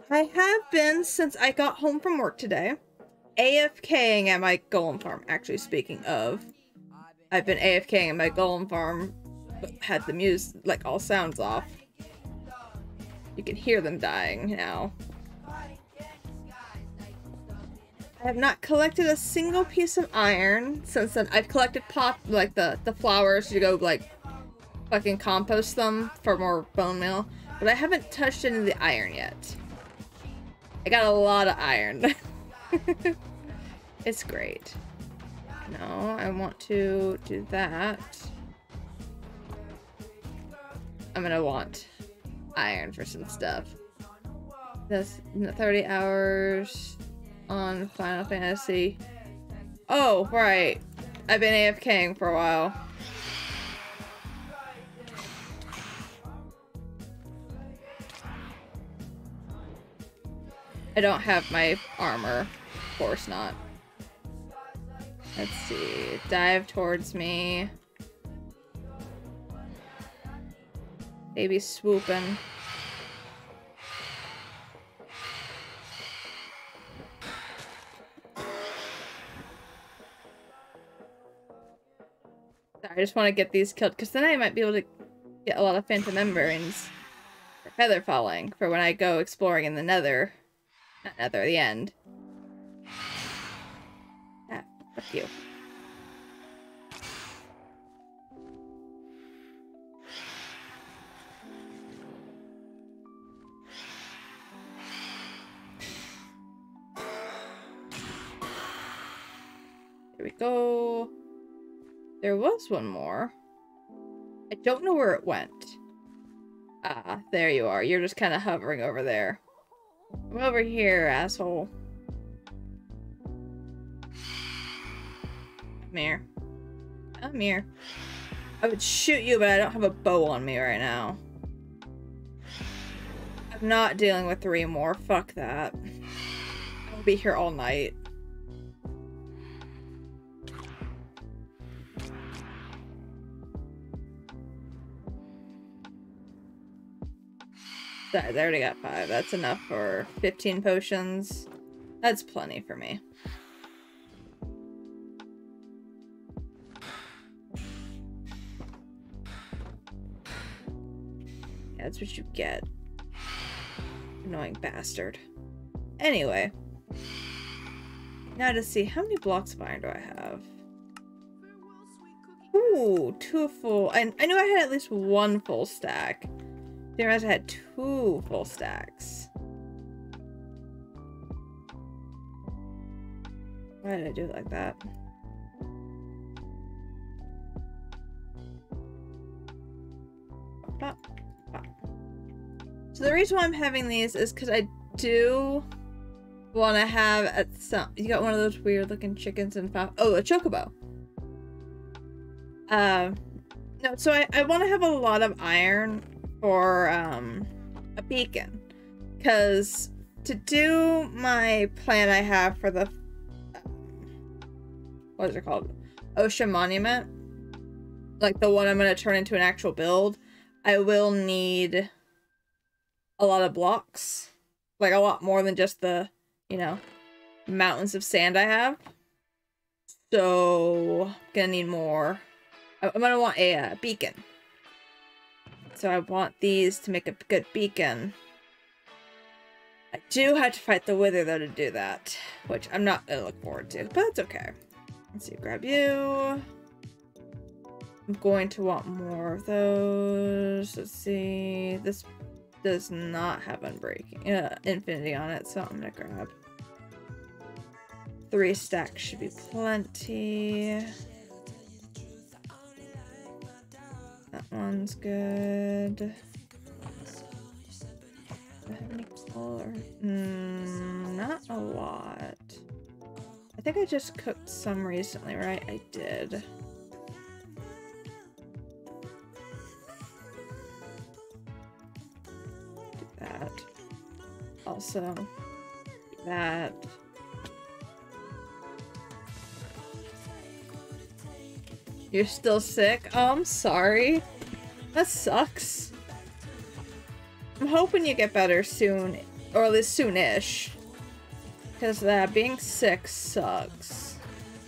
I have been since I got home from work today. AFKing at my golem farm. Actually, speaking of, I've been AFKing at my golem farm, but had the music, like, all sounds off. You can hear them dying now. I have not collected a single piece of iron since then. I've collected the flowers to go, like, fucking compost them for more bone meal, but I haven't touched any of the iron yet. I got a lot of iron. It's great. No, I want to do that. I'm gonna want iron for some stuff. That's 30 hours on Final Fantasy. Oh, right. I've been AFKing for a while. I don't have my armor. Of course not. Let's see. Dive towards me. Baby swooping. I just want to get these killed, because then I might be able to get a lot of phantom membranes for feather falling for when I go exploring in the nether. Not nether, the end. Ah, fuck you. Here we go. There was one more. I don't know where it went. Ah, there you are. You're just kind of hovering over there. I'm over here, asshole. Come here. Come here. I would shoot you, but I don't have a bow on me right now. I'm not dealing with 3 more. Fuck that. I'll be here all night. I already got 5. That's enough for 15 potions. That's plenty for me. Yeah, that's what you get. Annoying bastard. Anyway. Now to see, how many blocks of iron do I have? Ooh, 2 full. I knew I had at least 1 full stack. Didn't realize I had 2 full stacks. Why did I do it like that? So the reason why I'm having these is because I do want to have at some. You got one of those weird looking chickens and oh, a chocobo. No, so I want to have a lot of iron for a beacon, because to do my plan I have for the what is it called, Ocean Monument, like the one I'm going to turn into an actual build, I will need a lot of blocks, like a lot more than just the, you know, mountains of sand I have. So gonna need more. I'm gonna want a beacon. So I want these to make a good beacon. I do have to fight the Wither, though, to do that. Which I'm not gonna look forward to, but that's okay. Let's see, grab you. I'm going to want more of those. Let's see. This does not have unbreaking, infinity on it, so I'm gonna grab 3 stacks should be plenty. That one's good. Do I have any color? Not a lot. I think I just cooked some recently, right? I did. Do that. Also, that. You're still sick? Oh, I'm sorry. That sucks. I'm hoping you get better soon. Or at least soon-ish. Because being sick sucks.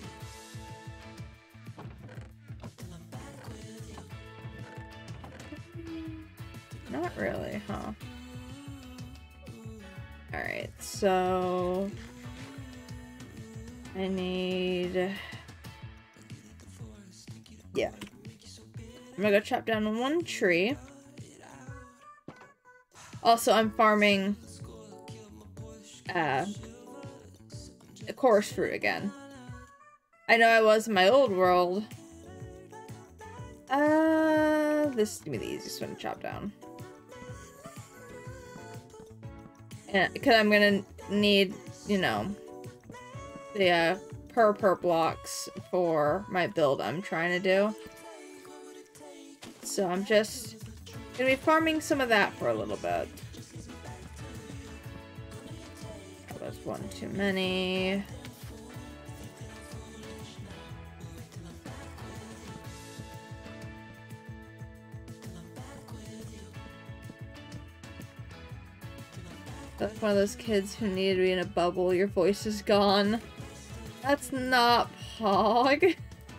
Not really, huh? Alright, so... I need... Yeah. I'm gonna go chop down one tree. Also, I'm farming... a chorus fruit again. I know I was in my old world. This is gonna be the easiest one to chop down. And because I'm gonna need, you know, the per blocks for my build I'm trying to do. So I'm just gonna be farming some of that for a little bit. That was one too many. That's one of those kids who need to be in a bubble. Your voice is gone. That's not Pog.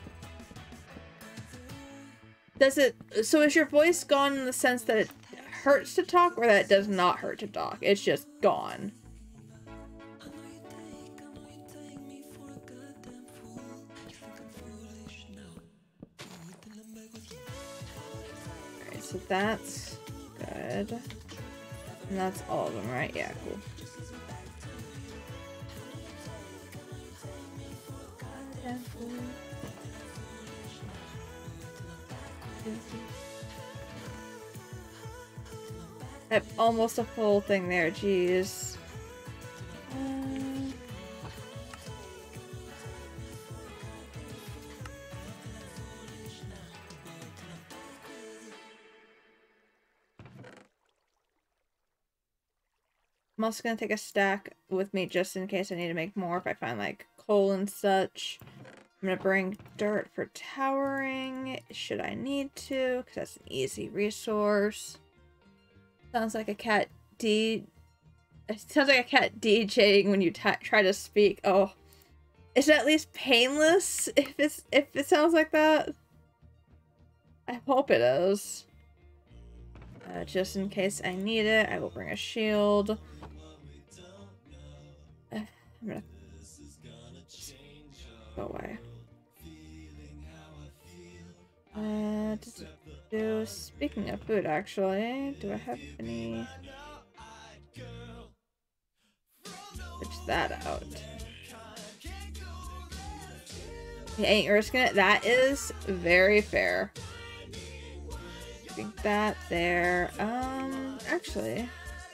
Does it... So is your voice gone in the sense that it hurts to talk, or that it does not hurt to talk? It's just gone. Alright, so that's good. And that's all of them, right? Yeah, cool. I have almost a full thing there, jeez. I'm also gonna take a stack with me just in case I need to make more if I find like coal and such. I'm gonna bring dirt for towering, should I need to, because that's an easy resource. Sounds like a cat It sounds like a cat DJing when you try to speak. Oh, is it at least painless if it sounds like that? I hope it is. Just in case I need it, I will bring a shield. I'm gonna go away. Speaking of food, actually, do I have any? Switch that out. You ain't risking it. That is very fair. Keeping that there. Actually.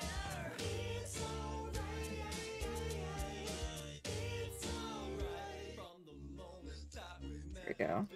There we go.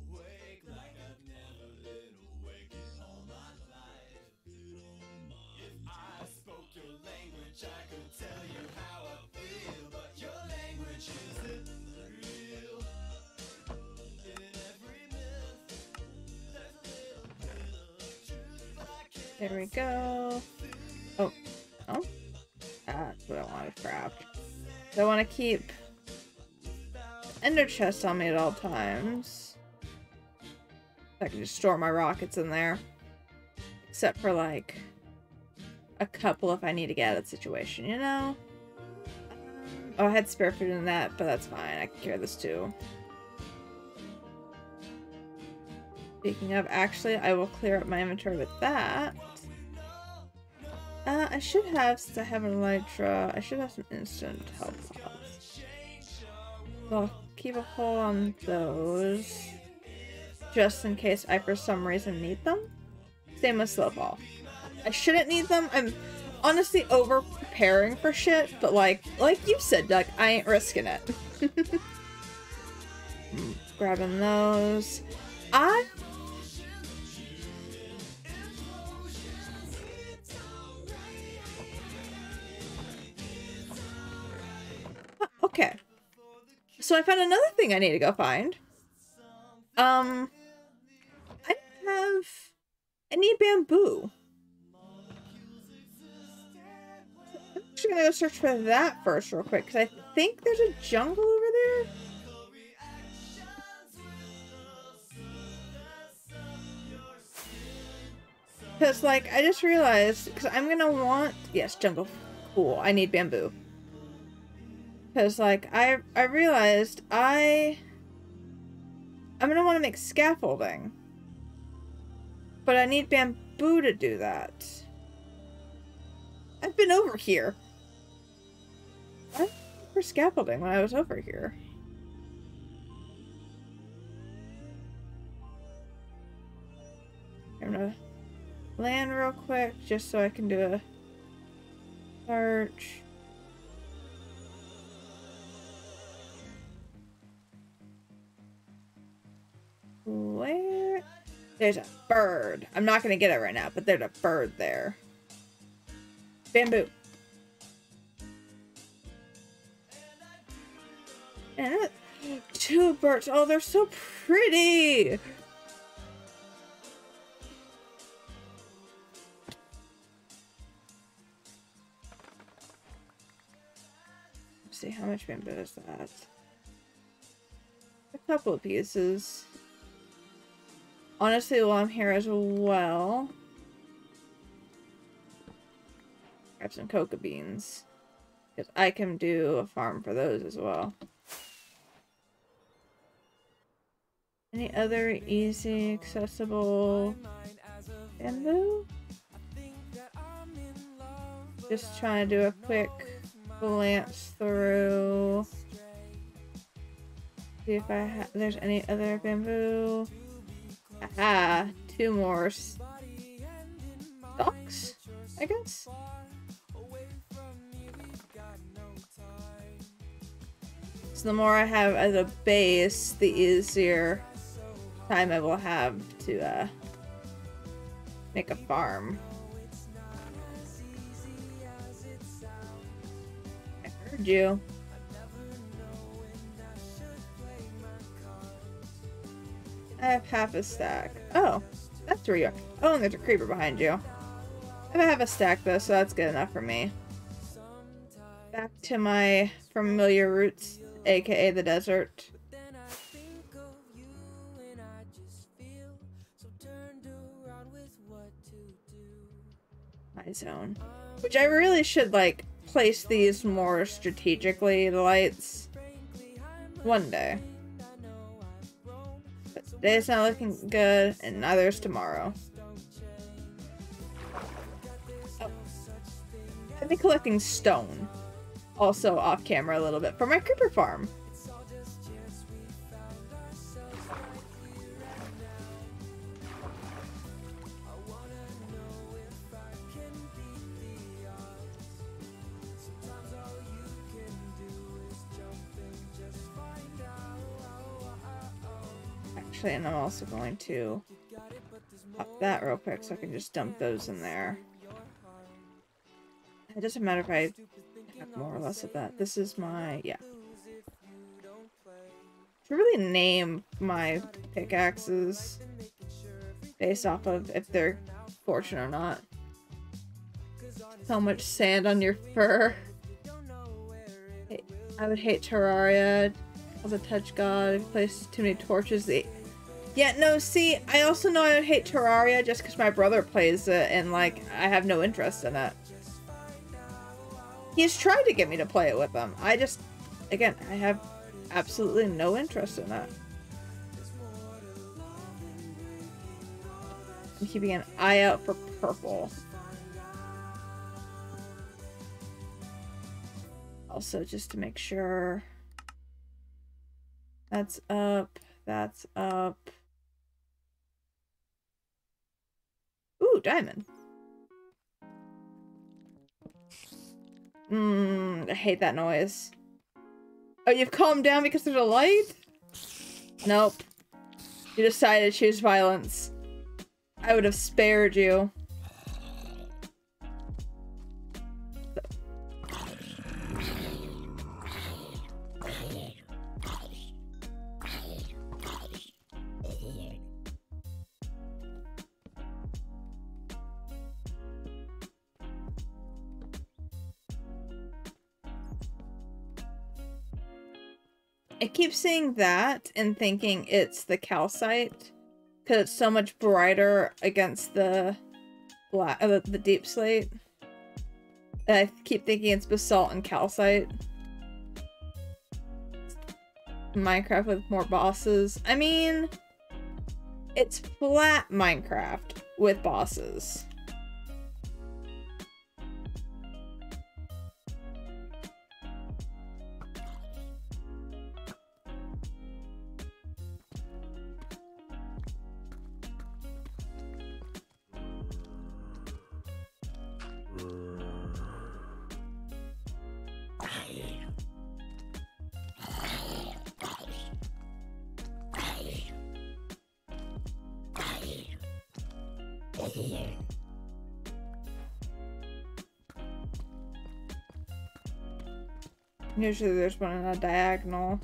There we go. Oh. Oh. That's what I want to craft. So I want to keep ender chest on me at all times. I can just store my rockets in there. Except for, like, a couple if I need to get out of the situation, you know? Oh, I had spare food in that, but that's fine. I can carry this too. Speaking of, actually, I will clear up my inventory with that. I should have, since I have an elytra, I should have some instant health pods. So I'll keep a hold on those. Just in case I, for some reason, need them. Same with slow fall. I shouldn't need them. I'm honestly over preparing for shit, but like you said, Doug, I ain't risking it. Grabbing those. Okay. So I found another thing I need to go find. I need bamboo. actually gonna go search for that first real quick, because I think there's a jungle over there. Because, like, I just realized, because I'm gonna want... Yes, jungle. Cool. I need bamboo. Because, like, I realized I'm gonna want to make scaffolding. But I need bamboo to do that. I've been over here. I was for scaffolding when I was over here. I'm gonna land real quick just so I can do a search. Where? There's a bird. I'm not gonna get it right now, but there's a bird there. Bamboo. And two birds. Oh, they're so pretty. Let's see, how much bamboo is that? A couple of pieces. Honestly, while I'm here as well, grab some cocoa beans, because I can do a farm for those as well. Any other easy, accessible bamboo? Just trying to do a quick glance through. See if there's any other bamboo. Aha! 2 more stalks, I guess? So the more I have as a base, the easier time I will have to make a farm. I heard you. I have half a stack. Oh, that's where you are. Oh, and there's a creeper behind you. I have half a stack though, so that's good enough for me. Back to my familiar roots, aka the desert. My zone. Which I really should, like, place these more strategically, the lights. One day. But today's not looking good, and neither is tomorrow. Oh. I've been collecting stone. Also off camera a little bit for my creeper farm. Actually, and I'm also going to pop that real quick so I can just dump those in there. It doesn't matter if I have more or less of that. This is my, yeah. To really name my pickaxes based off of if they're fortunate or not. So much sand on your fur. I would hate Terraria as a touch god if you place too many torches. Yeah, no, see, I also know I would hate Terraria just because my brother plays it and, like, I have no interest in it. He's tried to get me to play it with him. I just, again, I have absolutely no interest in that. I'm keeping an eye out for purple. Also, just to make sure. That's up. That's up. Ooh, diamond. I hate that noise. Oh, you've calmed down because there's a light? Nope. You decided to choose violence. I would have spared you. I keep seeing that and thinking it's the calcite because it's so much brighter against the black, the deep slate. And I keep thinking it's basalt and calcite. Minecraft with more bosses. I mean, it's flat Minecraft with bosses. Usually there's one in a diagonal.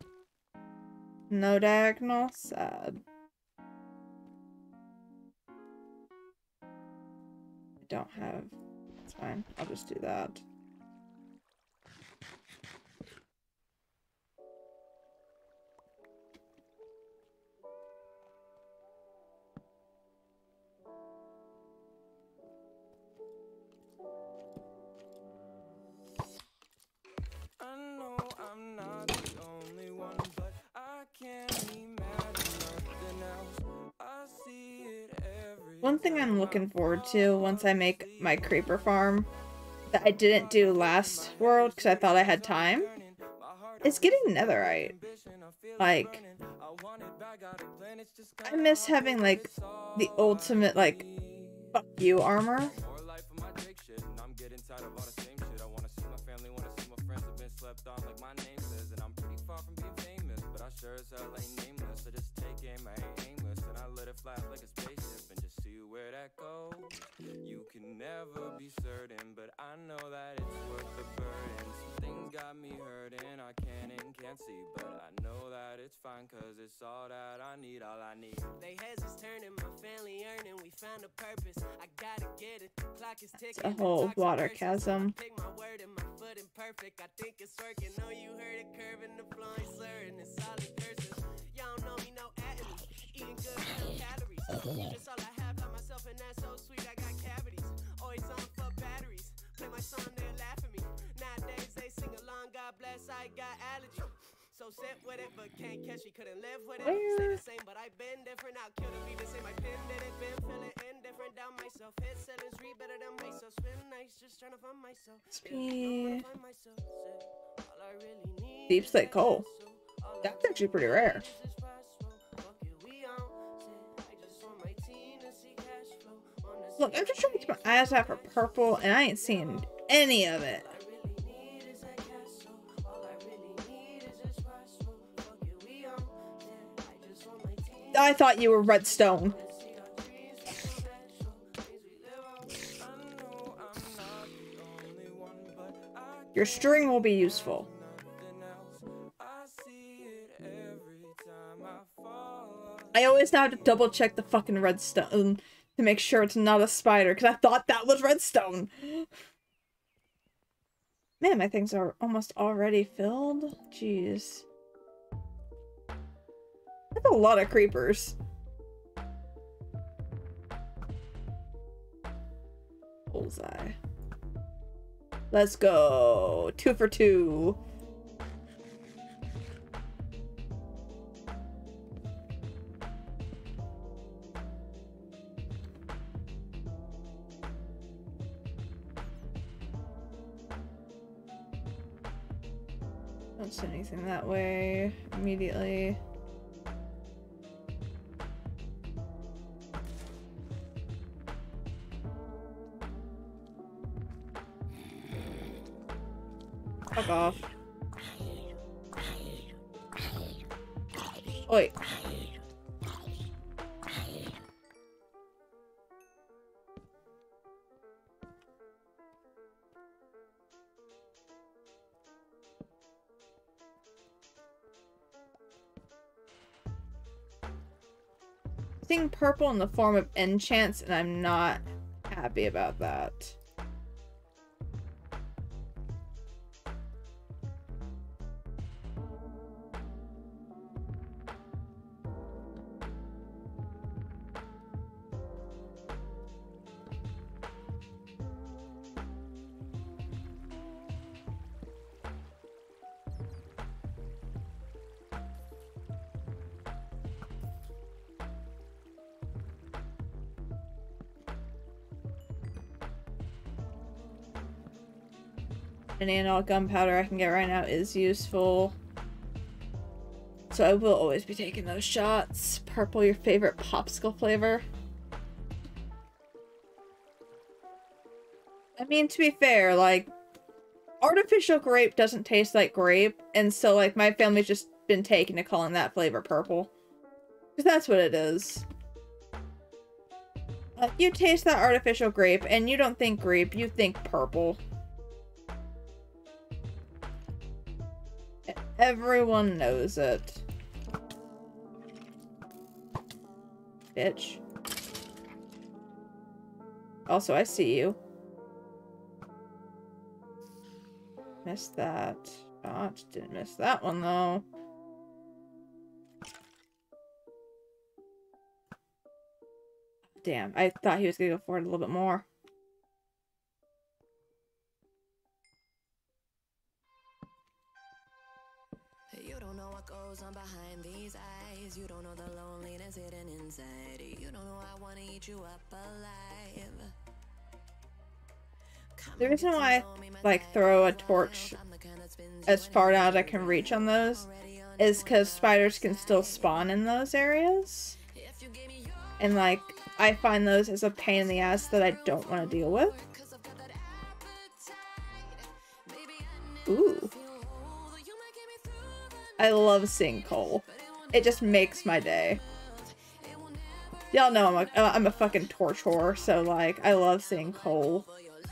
No diagonal? Sad. I don't have... It's fine. I'll just do that. One thing I'm looking forward to once I make my creeper farm that I didn't do last world because I thought I had time is getting netherite. Like, I miss having like the ultimate like fuck you armor. You can never be certain, but I know that it's worth the burden. Some things got me hurting, I can't see, but I know that it's fine, cause it's all that I need, all I need. They heads is turning, my family earning, we found a purpose. I gotta get it, the clock is ticking. It's a whole water chasm. Take my word and my foot imperfect, I think it's working. Know you heard it curving, the flowing slurring, it's solid cursive. Y'all know me, no atoms, eating good calories. It's all I have, love myself, and that's so sweet, I got cavities. Always on for batteries, play my song, they'll laugh at me. Nowadays they sing along, God bless, I got allergy. So sit with it, but can't catch me, couldn't live with it. Stay the same, but I've been different, I'll kill the beat the same. I pinned it, been feeling indifferent down myself. Hit ceilings, read better than myself. Spin nights, just trying to find myself. Deep slate coal. That's actually pretty rare. Look, I'm just trying to keep my eyes out for purple, and I ain't seeing any of it. I thought you were redstone. Your string will be useful. I always now have to double check the fucking redstone to make sure it's not a spider, because I thought that was redstone. Man, my things are almost already filled. Jeez. That's a lot of creepers. Bullseye. Let's go. 2 for 2. Don't see anything that way immediately. Fuck off. Oi. Seeing purple in the form of enchants, and I'm not happy about that. Any and all gunpowder I can get right now is useful. So I will always be taking those shots. Purple, your favorite popsicle flavor? I mean, to be fair, like, artificial grape doesn't taste like grape, and so, like, my family's just been taken to calling that flavor purple. Because that's what it is. Like, you taste that artificial grape, and you don't think grape, you think purple. Everyone knows it. Bitch. Also, I see you. Missed that. Oh, didn't miss that one, though. Damn, I thought he was gonna go for it a little bit more. You don't know what goes on behind these eyes. You don't know the loneliness hidden inside. You don't know I want to eat you up alive. The reason why I, like, throw a torch as far down as I can reach on those is because spiders can still spawn in those areas. And, like, I find those as a pain in the ass that I don't want to deal with. Ooh. I love seeing coal. It just makes my day. Y'all know I'm a fucking torch whore, so, like, I love seeing coal.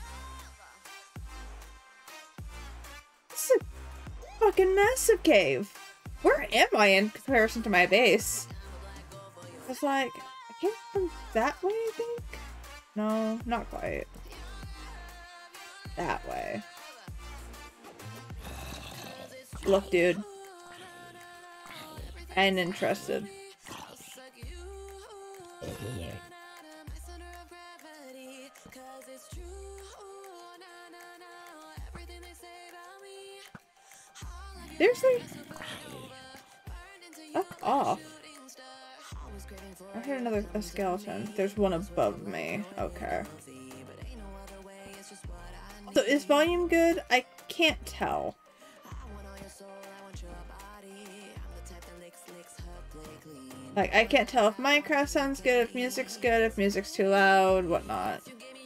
This is a fucking massive cave. Where am I in comparison to my base? It's like, I came from that way, I think? No, not quite. That way. Look, dude. I ain't interested. Seriously? Fuck off. I heard another skeleton. There's one above me. Okay. So is volume good? I can't tell. Like, I can't tell if Minecraft sounds good, if music's good, if music's too loud, whatnot.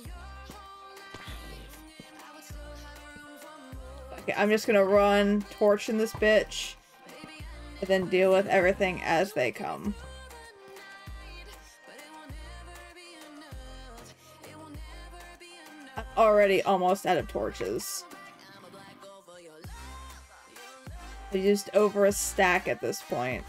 Okay, I'm just gonna run, torch in this bitch, and then deal with everything as they come. I'm already almost out of torches. I used over a stack at this point.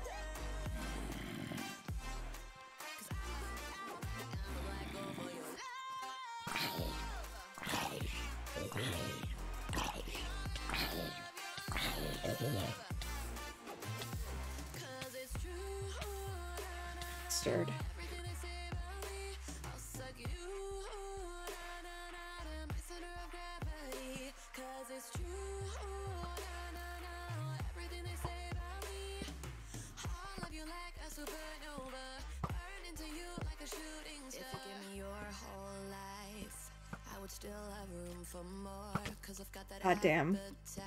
Stirred. God damn.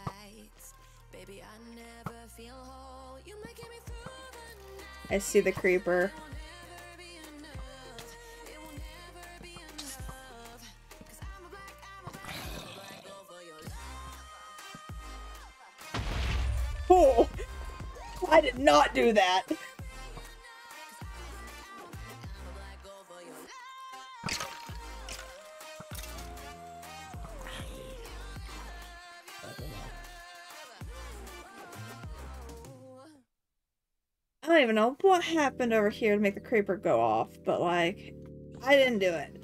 I see the creeper. Oh! I did not do that! I don't even know what happened over here to make the creeper go off, but like, I didn't do it.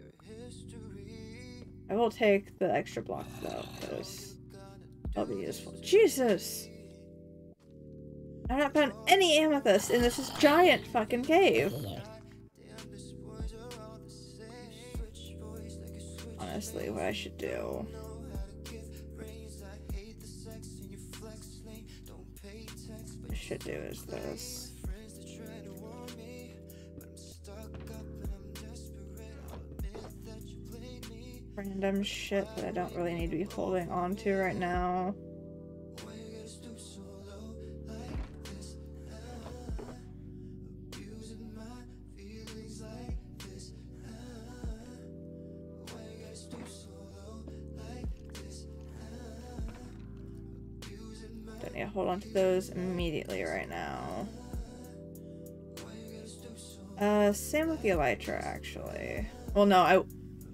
I will take the extra block though, because that'll be useful. Jesus! I've not found any amethyst in this giant fucking cave. Honestly, what I should do. What I should do is this. random shit that I don't really need to be holding on to right now. Don't need to hold on to those immediately right now. Same with the elytra, actually. Well, no, yeah,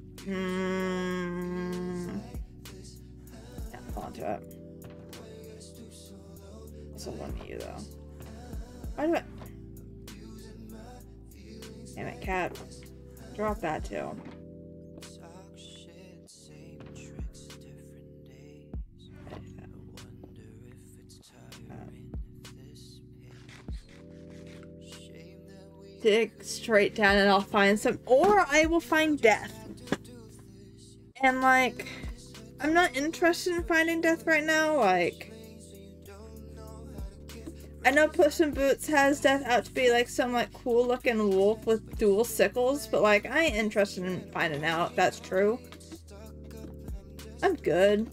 hold on to it. Also one of you, though. Why do I... Damn it, cat. Drop that, too. Dig straight down and I'll find some, or I will find death. And like, I'm not interested in finding death right now. Like, I know Puss in Boots has death out to be like some like cool looking wolf with dual sickles, but like I ain't interested in finding out if that's true. I'm good.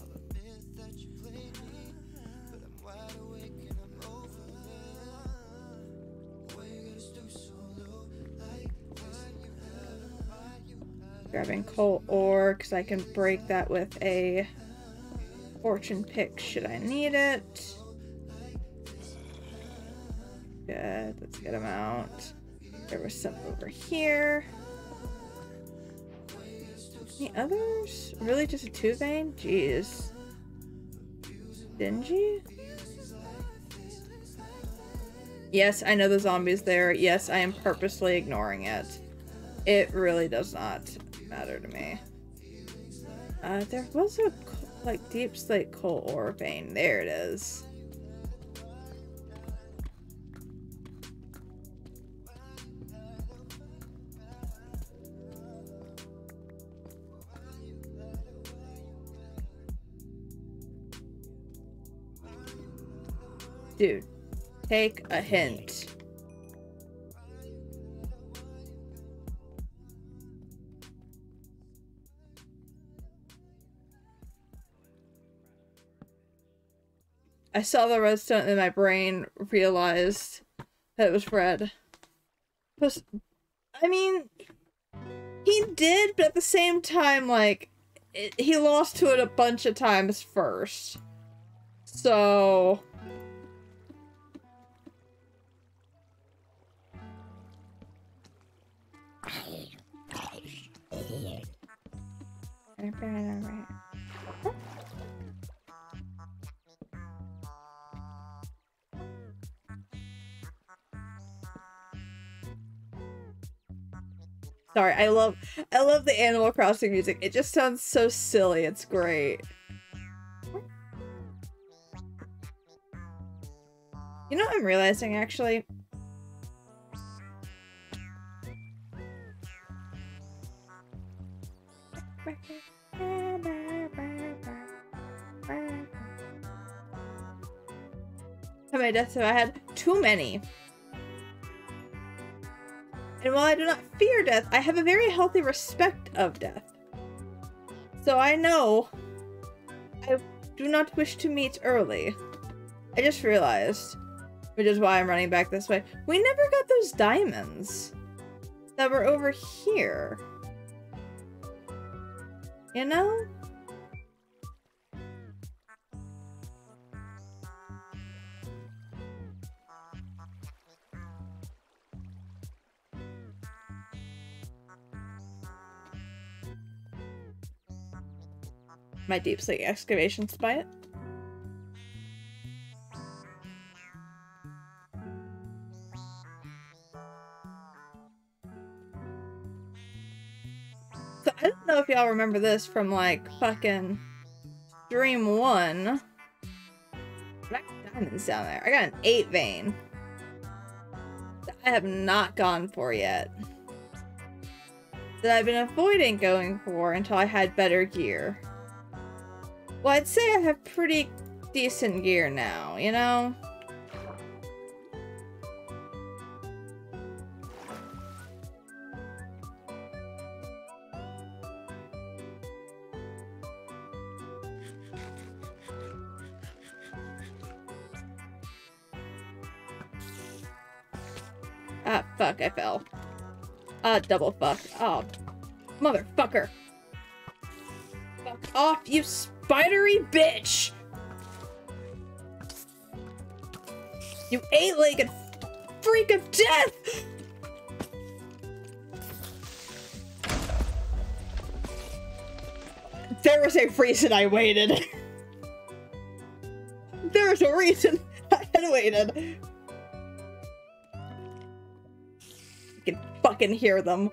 Grabbing coal ore because I can break that with a fortune pick should I need it. Good, that's a good amount. There was some over here. Any others? Really just a 2 vein? Jeez. Dingy? Yes, I know the zombie's there. Yes, I am purposely ignoring it. It really does not matter to me. There was a like deep slate coal ore vein. There it is. Dude, take a hint. I saw the redstone and my brain realized that it was red. I mean, he did, but at the same time, like, he lost to it a bunch of times first. So... Sorry, I love the Animal Crossing music. It just sounds so silly. It's great. You know what I'm realizing, actually? How many deaths have I had? Too many. And while I do not fear death, I have a very healthy respect of death. So I know I do not wish to meet early. I just realized, which is why I'm running back this way. We never got those diamonds that were over here. You know? My deep slate excavation spite. So I don't know if y'all remember this from like fucking Dream 1. I got diamonds down there. I got an 8 vein that I have not gone for yet. That I've been avoiding going for until I had better gear. Well, I'd say I have pretty decent gear now, you know? Ah, fuck, I fell. Ah, double fuck. Oh, motherfucker. Fuck off, you spidery bitch! You eight-legged freak of death! There was a reason I waited. There was a reason I had waited. You can fucking hear them.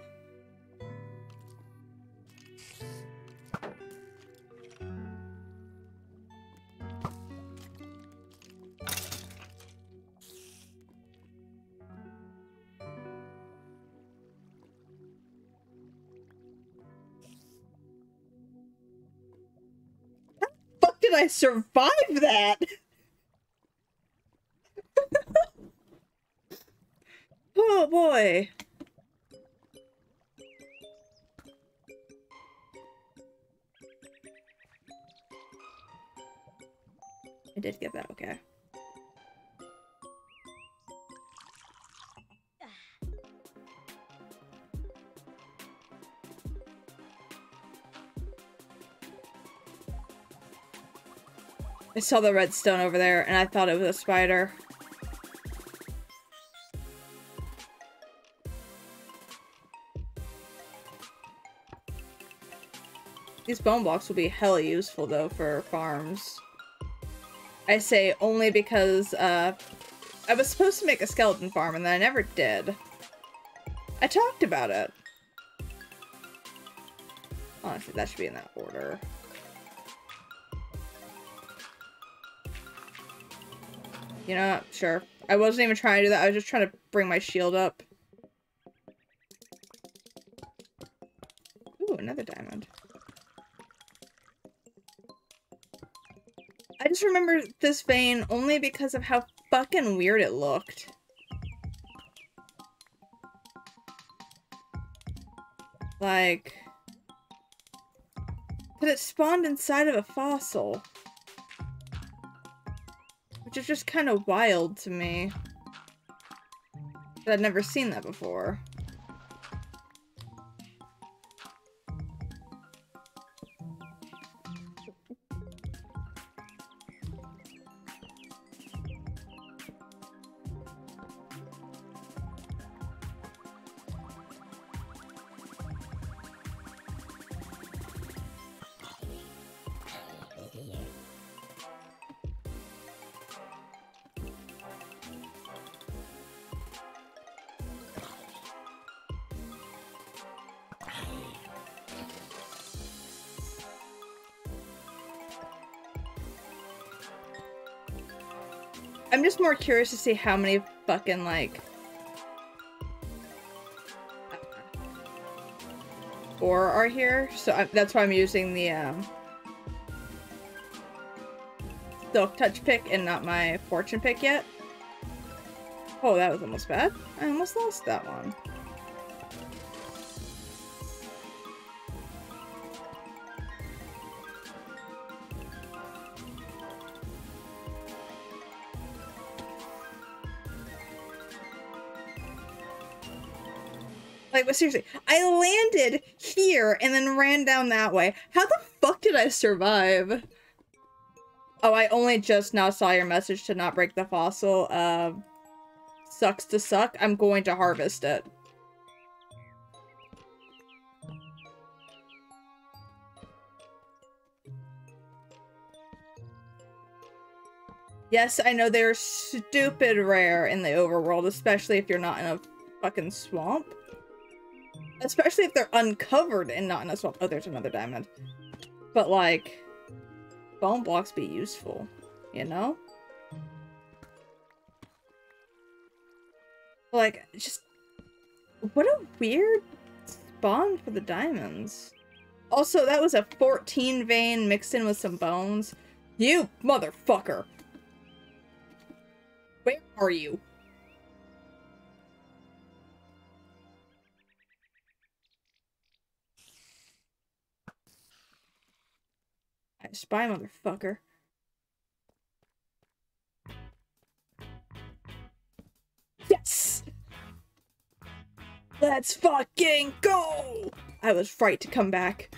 Did I survive that? Oh boy. I did get that, okay. I saw the redstone over there, and I thought it was a spider. These bone blocks will be hella useful, though, for farms. I say only because, I was supposed to make a skeleton farm, and then I never did. I talked about it. Honestly, that should be in that order. You know what? Sure. I wasn't even trying to do that. I was just trying to bring my shield up. Ooh, another diamond. I just remember this vein only because of how fucking weird it looked. Like... But it spawned inside of a fossil. Which is just kind of wild to me. I'd never seen that before. I'm just more curious to see how many fucking, like... ore are here, so that's why I'm using the, Silk Touch pick and not my Fortune pick yet. Oh, that was almost bad. I almost lost that one. Like, but seriously, I landed here and then ran down that way. How the fuck did I survive? Oh, I only just now saw your message to not break the fossil. Sucks to suck. I'm going to harvest it. Yes, I know they're stupid rare in the overworld, especially if you're not in a fucking swamp. Especially if they're uncovered and not in a swamp. Oh, there's another diamond. But, like, bone blocks be useful, you know? Like, just... what a weird spawn for the diamonds. Also, that was a 14 vein mixed in with some bones. You motherfucker! Where are you? Spy motherfucker. Yes! Let's fucking go! I was right to come back.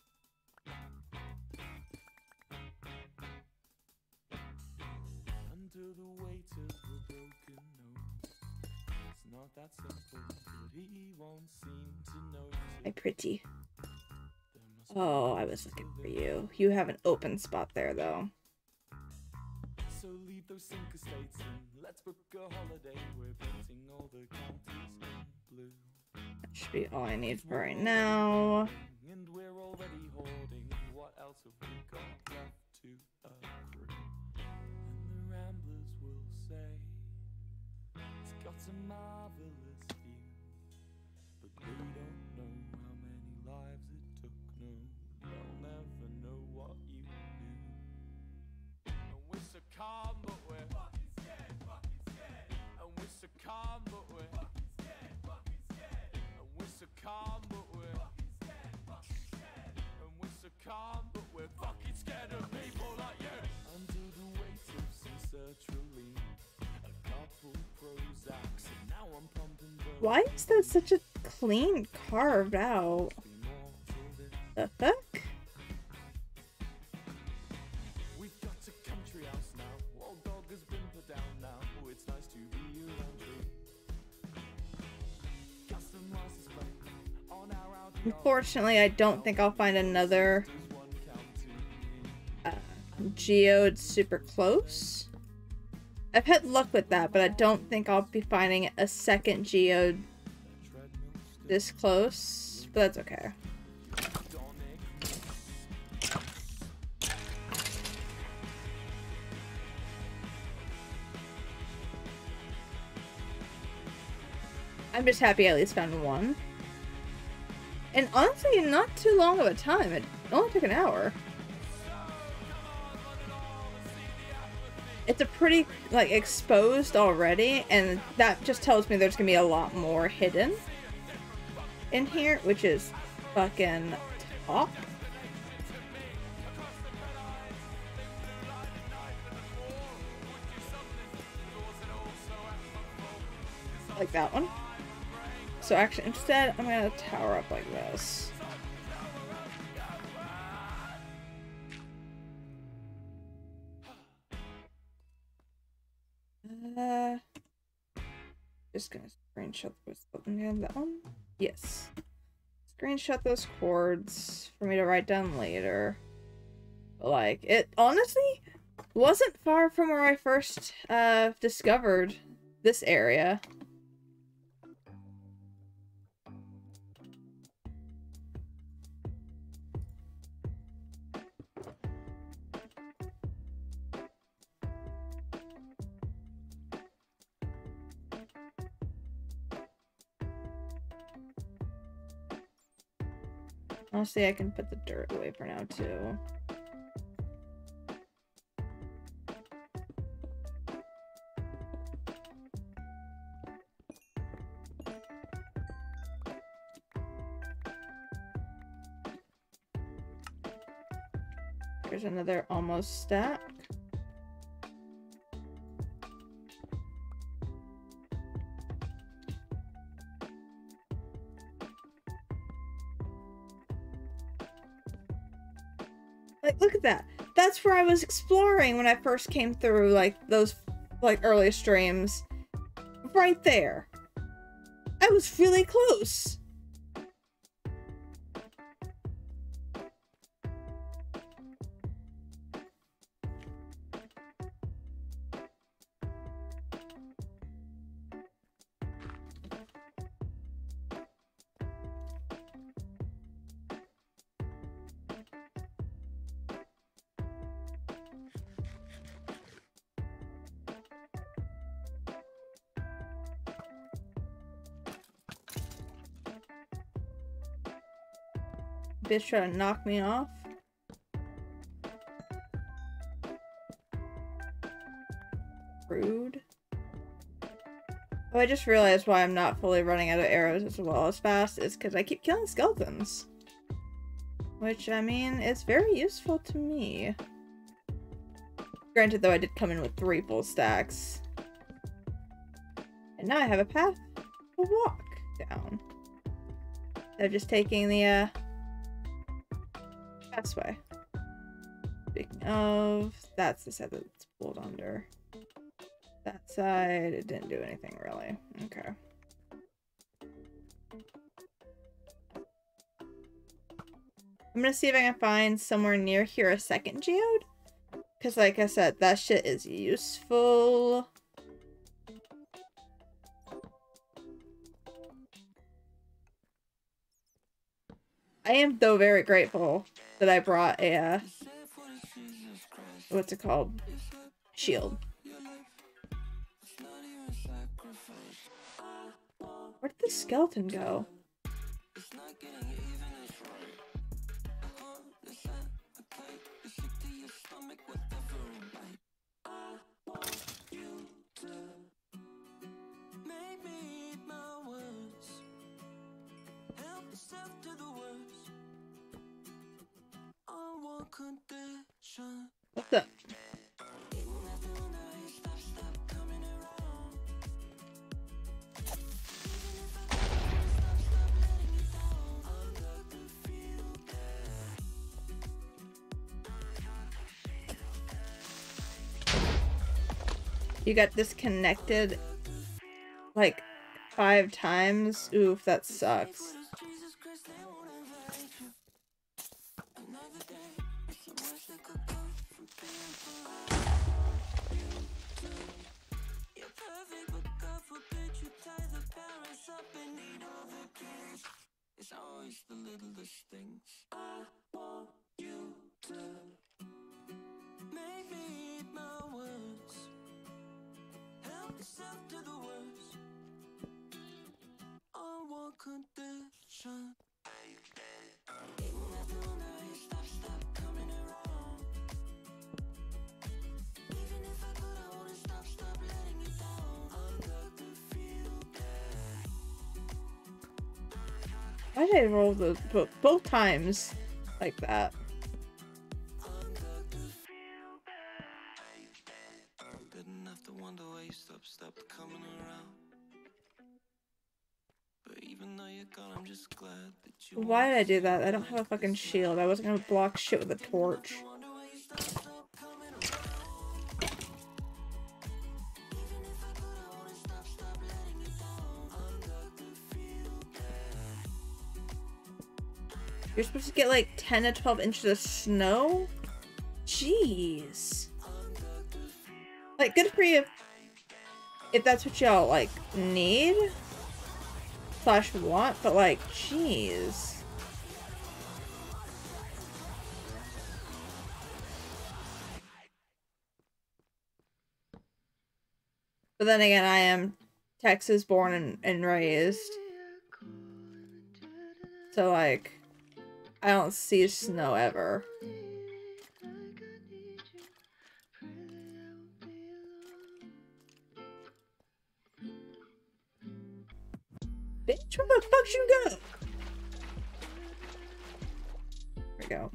Under the weight of a broken nose. It's not that simple, but he won't seem to notice. Hi, pretty. Oh, I was looking for you. You have an open spot there, though. So leave those sinker states and let's book a holiday. We're painting all the counties in blue. That should be all I need for right now. And we're already hoarding. What else have we got left to accrue? And the ramblers will say it's got a marvelous view, but they don't know how many lives it took. No, they'll never know what you knew. And we're so calm, but we're fucking scared, fucking scared. And we're so calm, but we're fucking scared, fucking scared. And we're so calm, but we're fucking scared, fucking scared. And we're so calm, but we're fucking scared of people like you. Under the weight of some sertraline, a couple Prozacs, and now I'm pumping those. Why is that such a clean carved out? The fuck? We've got a country house now. Old dog has been put down now. Oh, it's nice to be around you. Custom license plate on our Audi. Unfortunately, I don't think I'll find another geode super close. I've had luck with that, but I don't think I'll be finding a second geode this close, but that's okay. I'm just happy I at least found one. And honestly, not too long of a time. It only took an hour. It's a pretty, like, exposed already, and that just tells me there's gonna be a lot more hidden in here, which is fucking top. Like that one. So actually, instead, I'm gonna tower up like this. Just gonna screenshot this. That one? Yes. Screenshot those chords for me to write down later. But, like, it honestly wasn't far from where I first discovered this area. Honestly, I can put the dirt away for now, too. There's another almost stack. Like, look at that. That's where I was exploring when I first came through, like, those, like, early streams. Right there. I was really close. Bitch trying to knock me off. Rude. Oh, I just realized why I'm not fully running out of arrows as well as fast is because I keep killing skeletons. Which, I mean, is very useful to me. Granted, though, I did come in with 3 full stacks. And now I have a path to walk. down. They're just taking the fast way. Speaking of, that's the side that's pulled under. That side, it didn't do anything really. Okay. I'm gonna see if I can find somewhere near here a second geode. Because like I said, that shit is useful. I am though very grateful that I brought a what's it called? Shield. Where did the skeleton go? What's up? You got disconnected like 5 times. Oof, that sucks. It's always the littlest things. I want you to maybe eat my words. Help yourself to the worst. On one condition. Even after when I stop coming around. Even if I could, I wouldn't stop letting you down. I got to feel bad. Why did I roll those both times like that? Didn't have to wonder why you stopped coming around. But even though you're gone, I'm just glad that you. Why did I do that? I don't have a fucking shield. I wasn't gonna block shit with a torch. You're supposed to get like 10 to 12 inches of snow? Jeez. Like, good for you if that's what y'all, like, need. Slash want, but like, jeez. But then again, I am Texas born and raised. So like, I don't see snow ever. Bitch, where the fuck you go? There we go.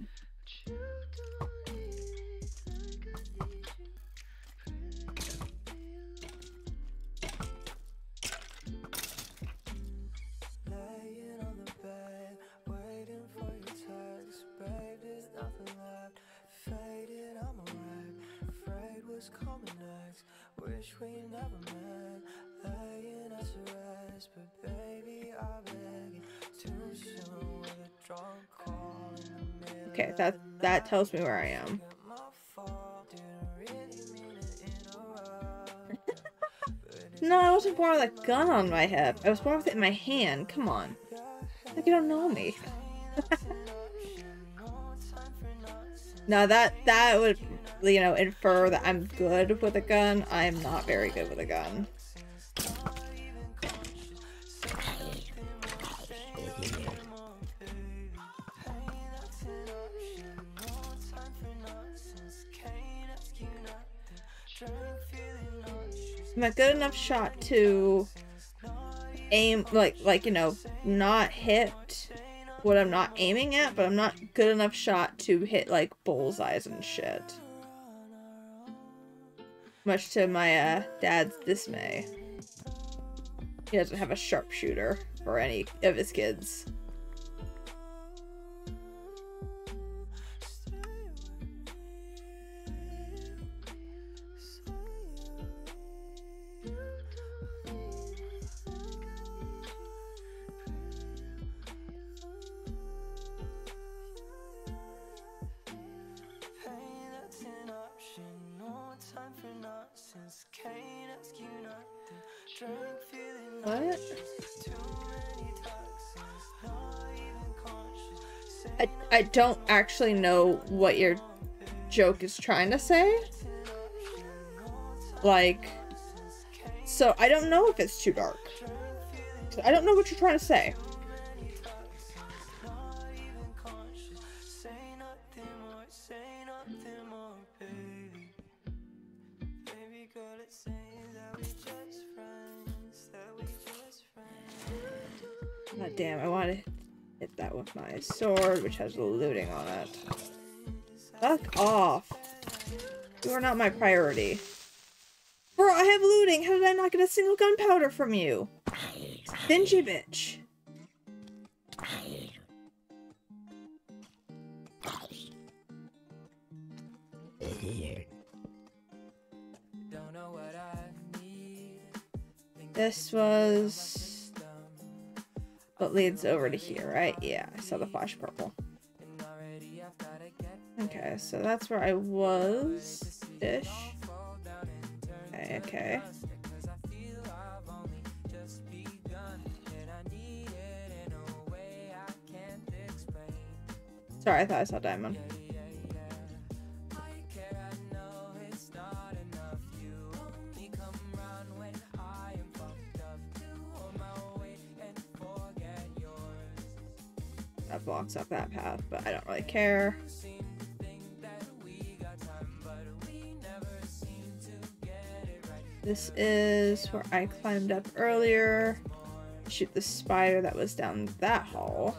Wish we never met, laying us to rest, but baby, I beg you, too soon with a drunk call in the middle. Okay, that tells me where I am. No, I wasn't born with a gun on my hip. I was born with it in my hand. Come on. Like, you don't know me. No, that would, you know, infer that I'm good with a gun. I am not very good with a gun. Am I good enough shot to aim, like, you know, not hit what I'm not aiming at, but I'm not good enough shot to hit, like, bullseyes and shit. Much to my, dad's dismay. He doesn't have a sharpshooter for any of his kids. What? I don't actually know what your joke is trying to say. Like, so I don't know if it's too dark. I don't know what you're trying to say. God damn, I want to hit that with my sword, which has looting on it. Fuck off. You are not my priority. Bro, I have looting! How did I not get a single gunpowder from you? Stingy bitch. This was what leads over to here, right? Yeah, I saw the flash purple. Okay, so that's where I was-ish. Okay, okay. Sorry, I thought I saw diamond. That blocks up that path, but I don't really care. This is where I climbed up earlier. Shoot the spider that was down that hall.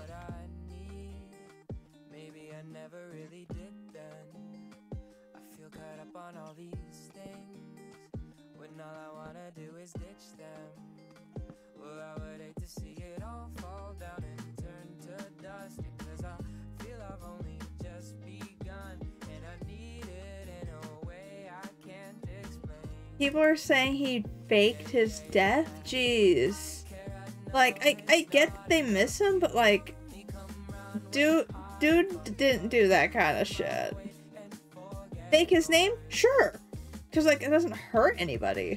People are saying he faked his death? Jeez. Like, I get that they miss him, but like, dude didn't do that kind of shit. Fake his name? Sure. Because like, it doesn't hurt anybody.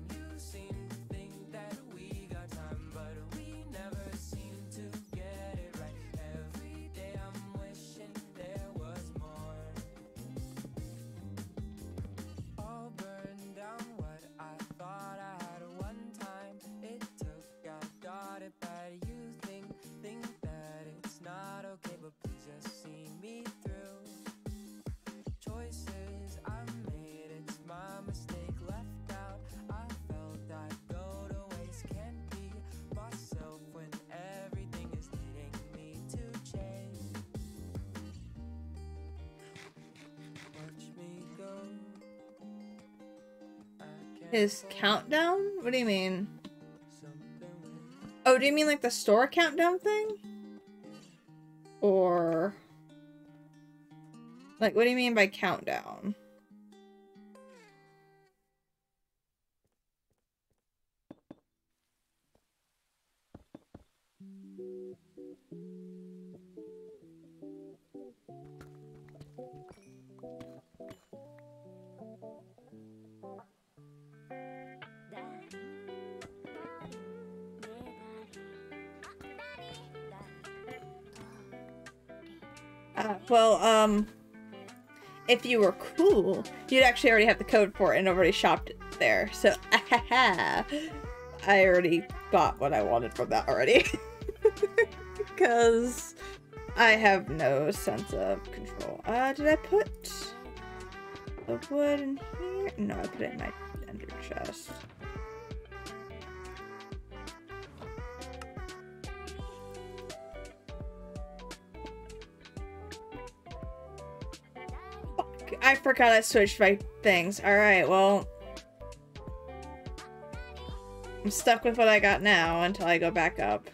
His countdown? What do you mean? Oh, do you mean like the store countdown thing? Or... like, what do you mean by countdown? If you were cool, you'd actually already have the code for it and already shopped it there. So, I already got what I wanted from that already. Because I have no sense of control. Did I put the wood in here? No, I put it in my ender chest. I forgot I switched my things. Alright, well... I'm stuck with what I got now until I go back up.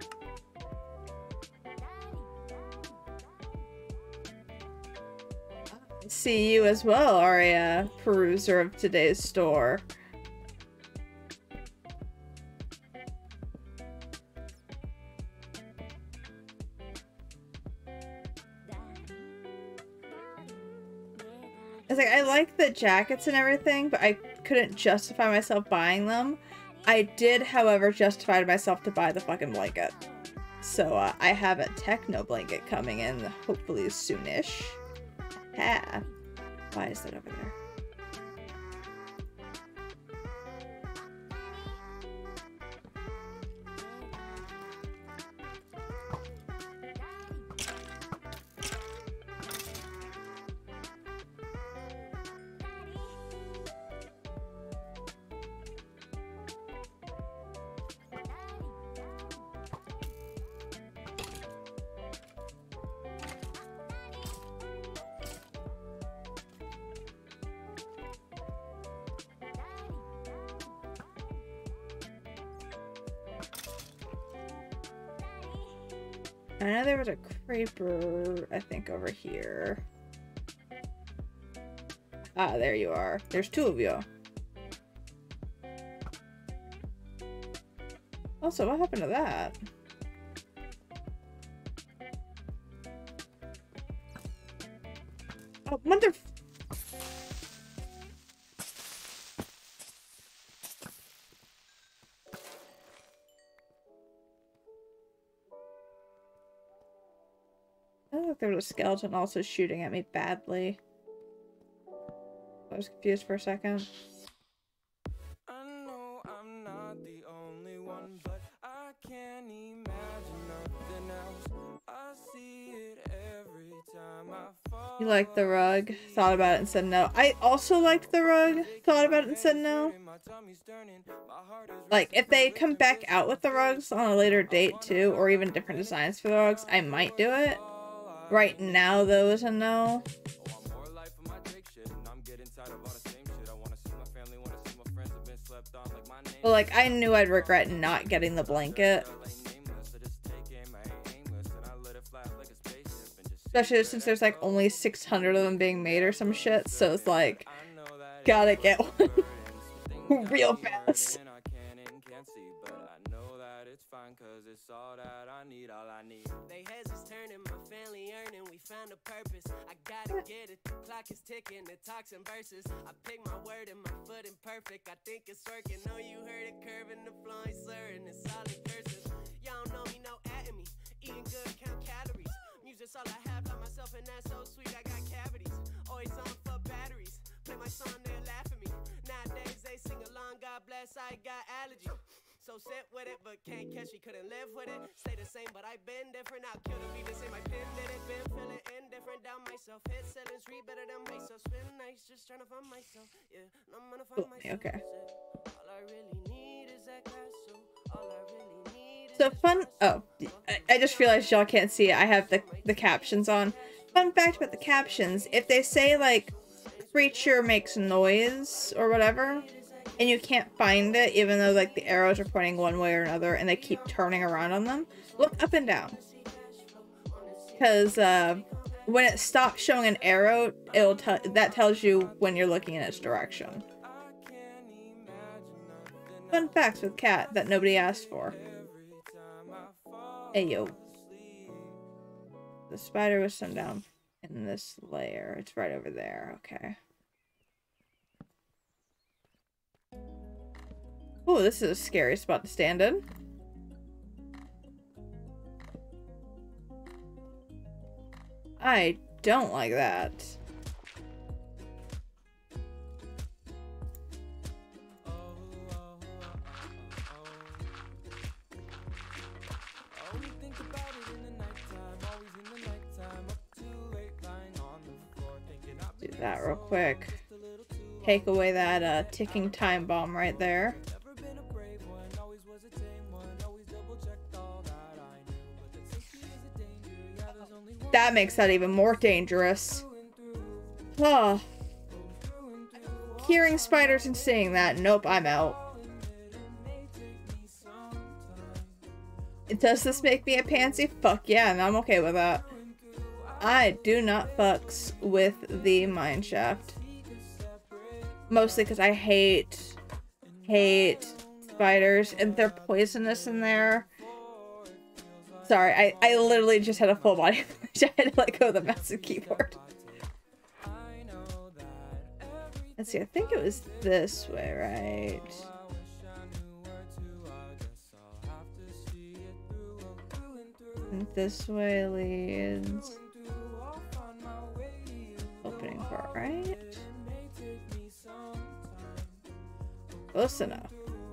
See you as well, Aria, peruser of today's store. It's like, I like the jackets and everything, but I couldn't justify myself buying them. I did, however, justify myself to buy the fucking blanket. So, I have a techno blanket coming in, hopefully soonish. Ha! Why is that over there? I know there was a creeper, I think, over here. Ah, there you are. There's two of you. Also, what happened to that? Oh, mother... I thought there was a skeleton also shooting at me badly. I was confused for a second. I know I'm not the only one, but I can't imagine nothing else. I see it every time I fall. You liked the rug, thought about it and said no. I also liked the rug, thought about it and said no. Like, if they come back out with the rugs on a later date too, or even different designs for the rugs, I might do it. Right now, though, is a no. Well, like, I knew I'd regret not getting the blanket. Especially since there's, like, only 600 of them being made or some shit, so it's like, gotta get one real fast. They heads is turning, my family earning, we found a purpose. I gotta get it, the clock is ticking, the talks and verses. I pick my word and my foot imperfect, I think it's working. Know you heard it curving the flowing slur and it's all in cursive. Y'all know me, no at me, eating good, count calories. Music's all I have, like myself and that's so sweet, I got cavities. Always on for batteries, play my song, they'll laugh at me. Nowadays they sing along, God bless, I got allergy. So sit with it, but can't catch me, couldn't live with it. Stay the same, but I've been different. I'll kill the beat the same, my pen did it. Been feeling indifferent down myself. Hit selling street better than myself. Spin nights, just trying to find myself. Yeah, I'm gonna find myself. Okay. All I really need is that castle. All I really need is So fun. Oh, I just realized y'all can't see it. I have the captions on. Fun fact about the captions: if they say like creature makes noise or whatever, and you can't find it, even though like the arrows are pointing one way or another, and they keep turning around on them, look up and down. Because when it stops showing an arrow, that tells you when you're looking in its direction. Fun facts with cat that nobody asked for. Hey yo. The spider was sent down in this layer. It's right over there. Okay. Oh, this is a scary spot to stand in. I don't like that. Do that real quick. Take away that ticking time bomb right there. That makes that even more dangerous. Oh. Hearing spiders and seeing that, nope, I'm out. Does this make me a pansy? Fuck yeah, and I'm okay with that. I do not fucks with the mine shaft. Mostly because I hate spiders, and they're poisonous in there. Sorry, I literally just had a full body flash. I had to let go of the mouse and keyboard. Let's see, I think it was this way, right? And this way leads... opening part, right? Close enough.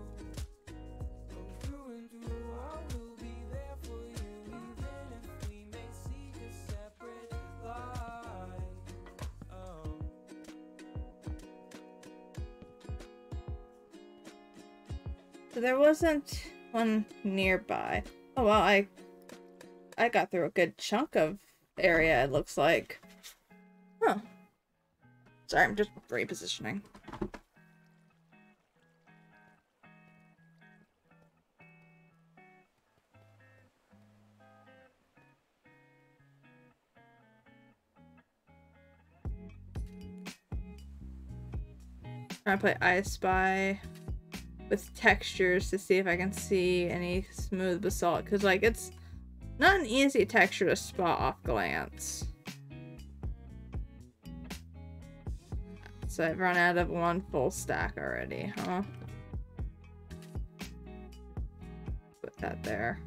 So there wasn't one nearby. Oh well, I got through a good chunk of area, it looks like. Huh. Sorry, I'm just repositioning. Trying to play I Spy with textures to see if I can see any smooth basalt, because like it's not an easy texture to spot off glance. So I've run out of one full stack already, huh? Put that there.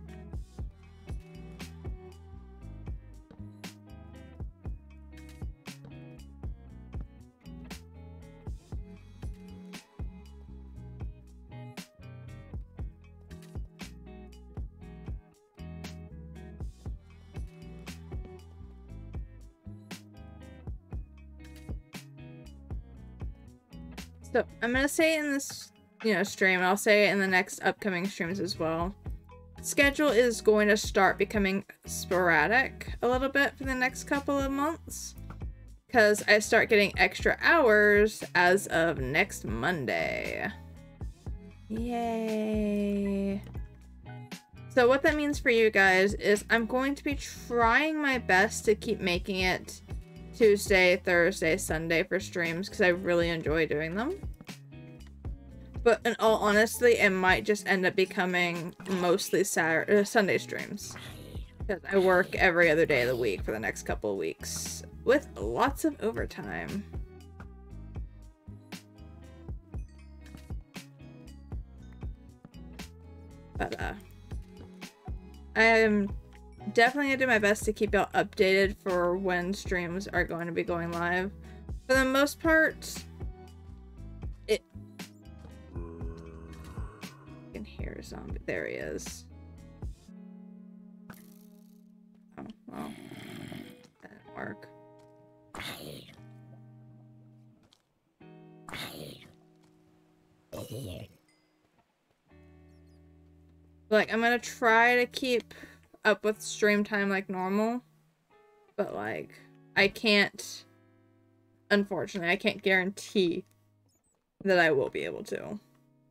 So I'm gonna say it in this, stream, and I'll say it in the next upcoming streams as well. Schedule is going to start becoming sporadic a little bit for the next couple of months, because I start getting extra hours as of next Monday. Yay! So what that means for you guys is I'm going to be trying my best to keep making it Tuesday, Thursday, Sunday for streams, because I really enjoy doing them. But in all honesty, it might just end up becoming mostly Sunday streams, because I work every other day of the week for the next couple of weeks with lots of overtime. But I am definitely gonna do my best to keep y'all updated for when streams are going to be going live. For the most part, I can hear a zombie. There he is. Oh, well. That didn't work. Like, I'm gonna try to keep up with stream time like normal, but like I can't, unfortunately I can't guarantee that I will be able to,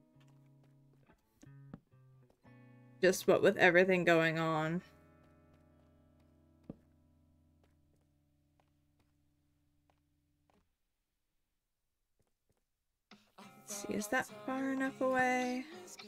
just what with everything going on. Let's see, is that far enough away?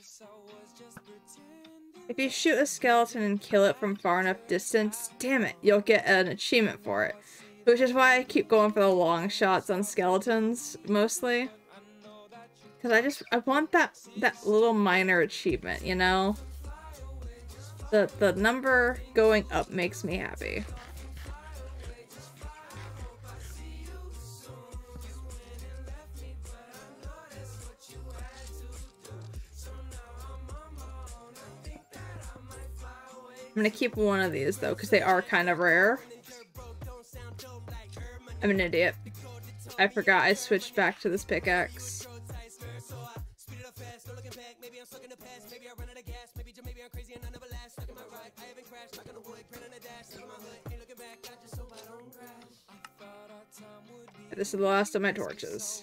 If you shoot a skeleton and kill it from far enough distance, damn it, you'll get an achievement for it. Which is why I keep going for the long shots on skeletons, mostly. Because I want that little minor achievement, you know? The number going up makes me happy. I'm gonna keep one of these though, because they are kind of rare. I'm an idiot. I forgot I switched back to this pickaxe. This is the last of my torches.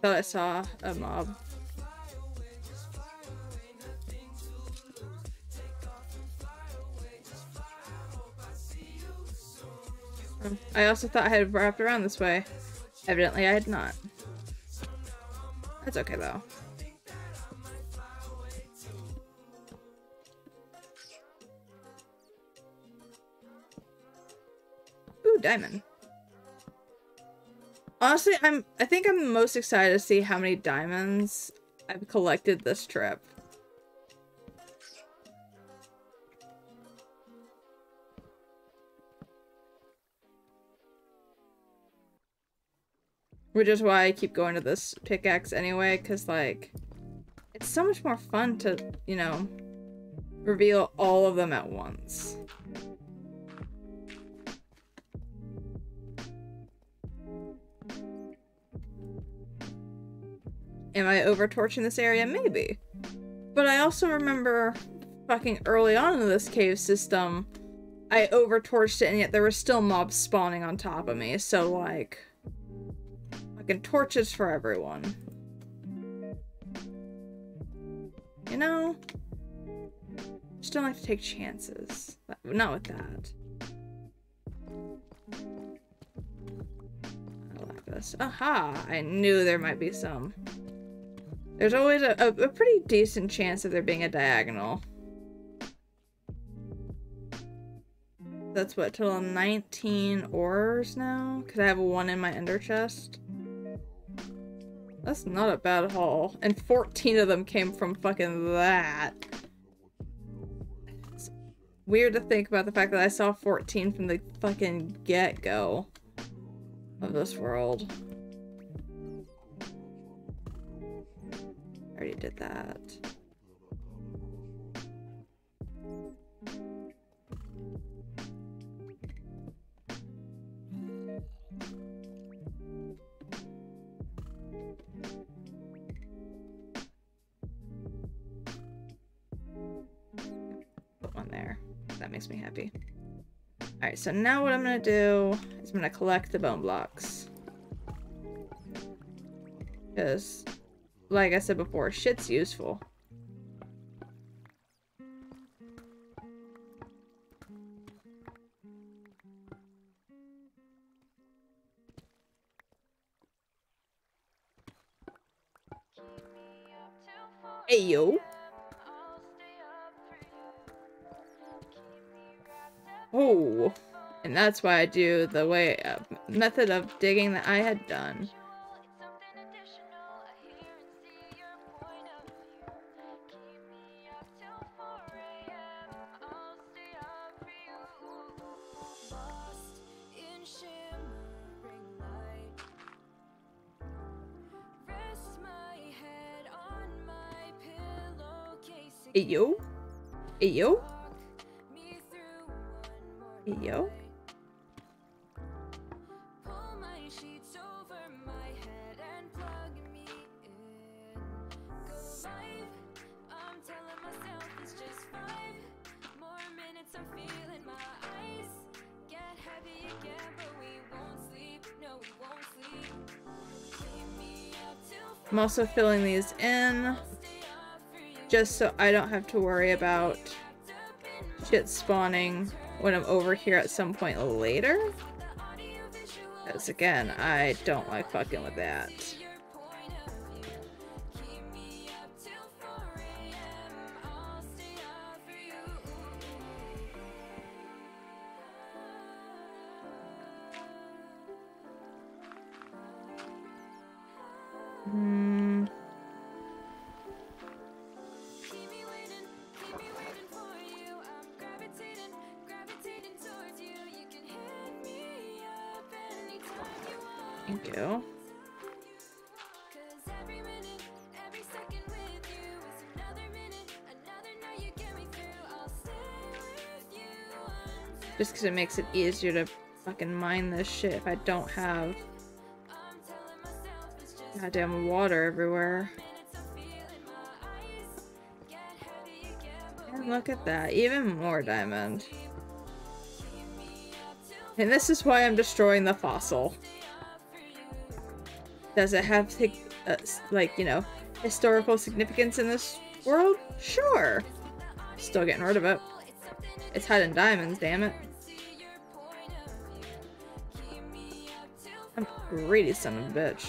Thought I saw a mob. I also thought I had wrapped around this way. Evidently I had not. That's okay though. Ooh, diamond. Honestly, I think I'm most excited to see how many diamonds I've collected this trip. Which is why I keep going to this pickaxe anyway, because, like, it's so much more fun to, you know, reveal all of them at once. Am I over-torching this area? Maybe. But I also remember fucking early on in this cave system, I over-torched it and yet there were still mobs spawning on top of me, so, like... fucking torches for everyone. You know? Just don't like to take chances. Not with that. I like this. Aha! I knew there might be some. There's always a pretty decent chance of there being a diagonal. That's what, total 19 ores now? Because I have one in my ender chest. That's not a bad haul. And 14 of them came from fucking that. It's weird to think about the fact that I saw 14 from the fucking get-go of this world. I already did that. Put one there. That makes me happy. Alright, so now what I'm gonna do is I'm gonna collect the bone blocks. Because, like I said before, shit's useful. Hey yo. Oh, and that's why I do the method of digging that I had done. Hey yo. Hey yo. Hey yo. I'm also filling these in just so I don't have to worry about shit spawning when I'm over here at some point later. Because again, I don't like fucking with that. Thank you. Just because it makes it easier to fucking mine this shit if I don't have goddamn water everywhere. And look at that, even more diamond. And this is why I'm destroying the fossil. Does it have like, you know, historical significance in this world? Sure. Still getting rid of it. It's hiding diamonds, damn it. I'm a greedy son of a bitch.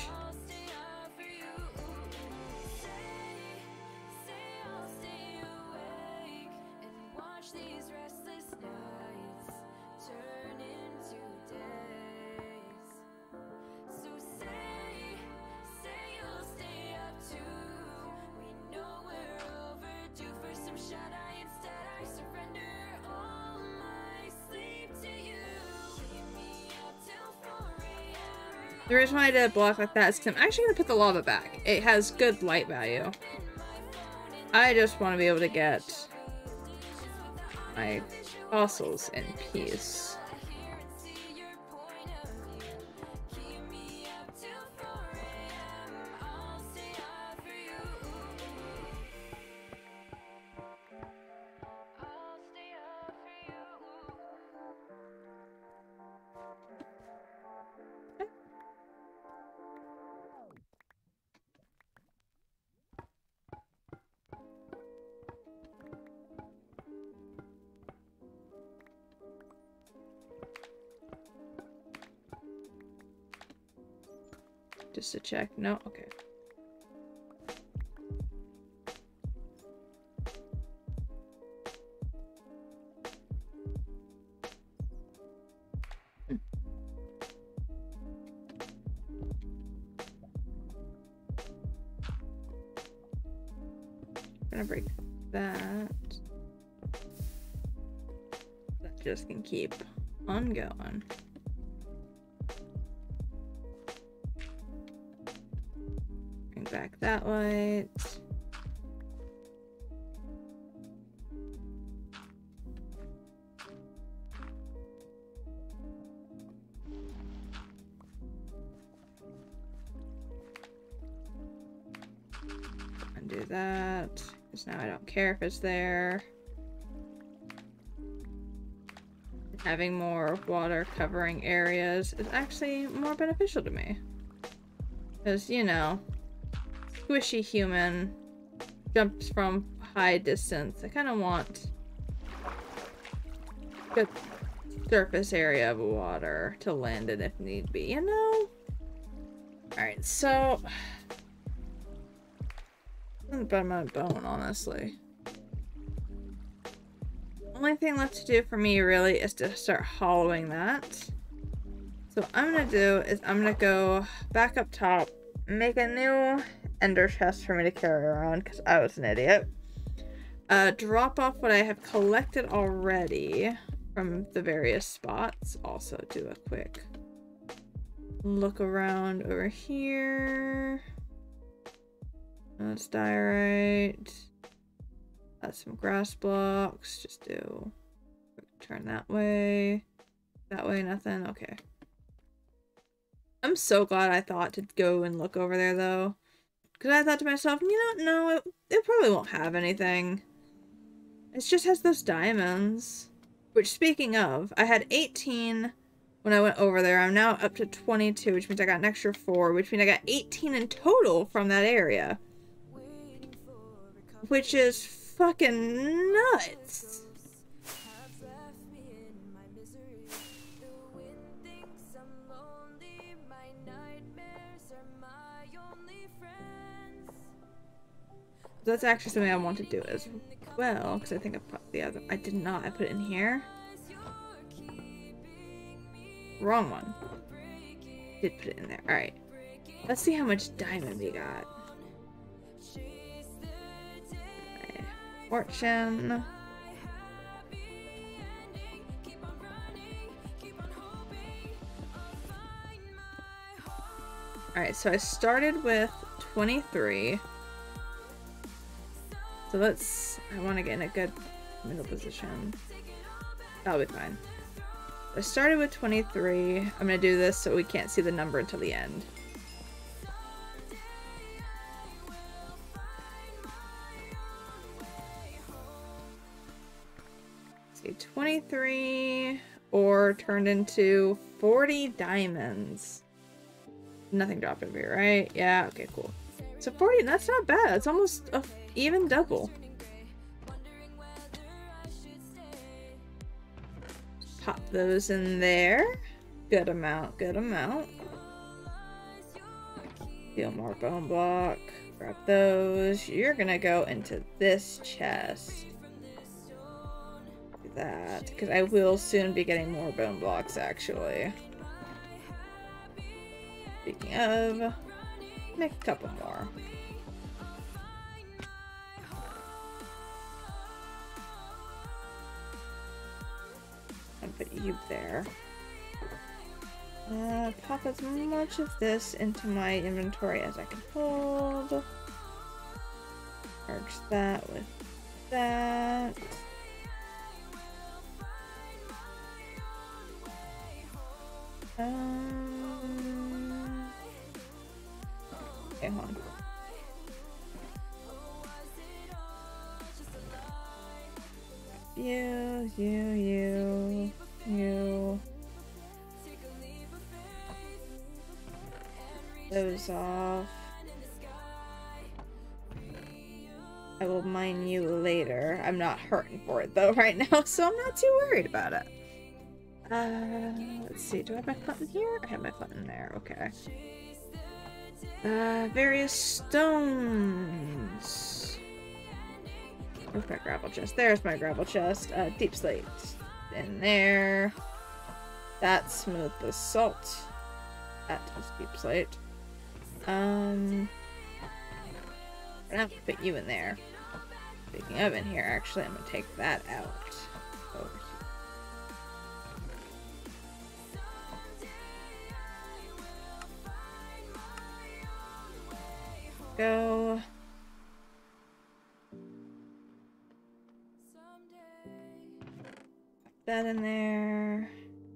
The reason why I did a block like that is because I'm actually going to put the lava back. It has good light value. I just want to be able to get my fossils in peace. Just to check. No? Okay. Gonna break that. That just can keep on going. Bring back that light. Undo that. Because now I don't care if it's there. Having more water covering areas is actually more beneficial to me. Because, you know, squishy human jumps from high distance. I kind of want good surface area of water to land in if need be, you know? Alright, so... I'm about my bone, honestly. Only thing left to do for me really is to start hollowing that. So what I'm gonna do is I'm gonna go back up top, make a new ender chest for me to carry around because I was an idiot. Drop off what I have collected already from the various spots. Also do a quick look around over here. That's diorite. That's some grass blocks. Just do turn that way. That way, nothing. Okay. I'm so glad I thought to go and look over there though. Because I thought to myself, you know, no, it probably won't have anything. It just has those diamonds. Which, speaking of, I had 18 when I went over there. I'm now up to 22, which means I got an extra 4, which means I got 18 in total from that area. Which is fucking nuts. That's actually something I want to do as well, because I think I put the other. I did not. I put it in here. Wrong one. Did put it in there. Alright. Let's see how much diamond we got. Okay. Fortune. Alright, so I started with 23. So I want to get in a good middle position. That'll be fine. I started with 23. I'm going to do this so we can't see the number until the end. Let's see, 23 or turned into 40 diamonds. Nothing dropped over here, right? Yeah, okay, cool. So 40, that's not bad. It's almost a even double. Pop those in there. Good amount, good amount. Steal more bone block. Grab those. You're gonna go into this chest. Do that, because I will soon be getting more bone blocks, actually. Speaking of, make a couple more. I'll put you there. Pop as much of this into my inventory as I can hold. Merge that with that. Okay, hold on. You. Those off. I will mine you later. I'm not hurting for it though right now, so I'm not too worried about it. Let's see. Do I have my button here? I have my button there. Okay. Various stones. Where's my gravel chest? There's my gravel chest. Deep slate in there. That's smooth basalt. That is deep slate. I'm gonna put you in there. Speaking of in here, actually, I'm gonna take that out. Over here. Go. Put that in there.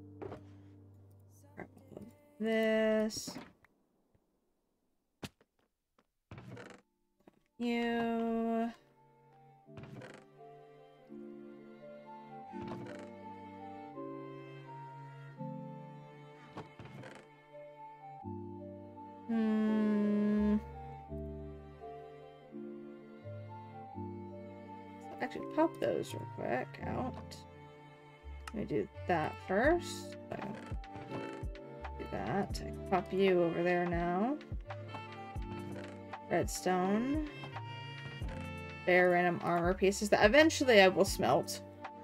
Grab all of this. You. Actually, pop those real quick out. Let me do that first. So, do that. I can pop you over there now. Redstone. Bare random armor pieces that eventually I will smelt.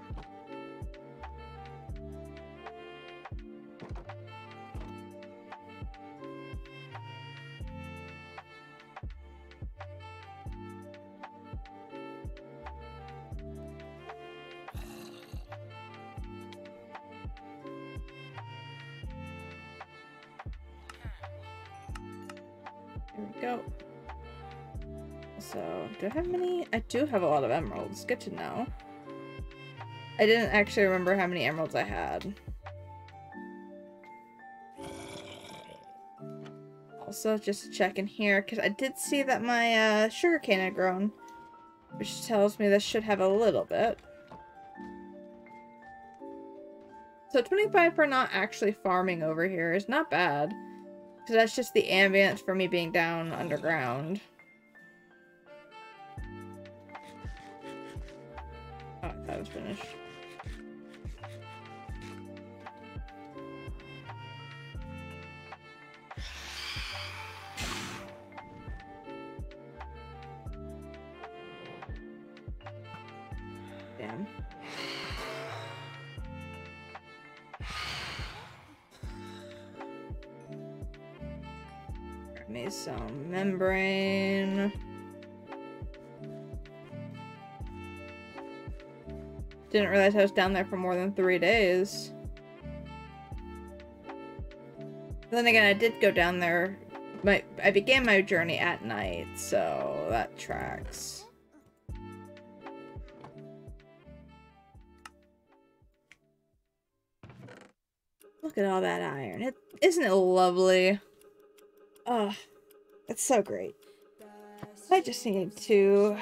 There we go. So, do I have many? I do have a lot of emeralds. Good to know. I didn't actually remember how many emeralds I had. Also, just to check in here, because I did see that my sugarcane had grown, which tells me this should have a little bit. So 25 for not actually farming over here is not bad, because that's just the ambience for me being down underground. Oh, that was finished. Damn. Grab me some membrane. Didn't realize I was down there for more than 3 days. Then again, I did go down there. I began my journey at night, so that tracks. Look at all that iron. Isn't it lovely? Oh, it's so great. I just need to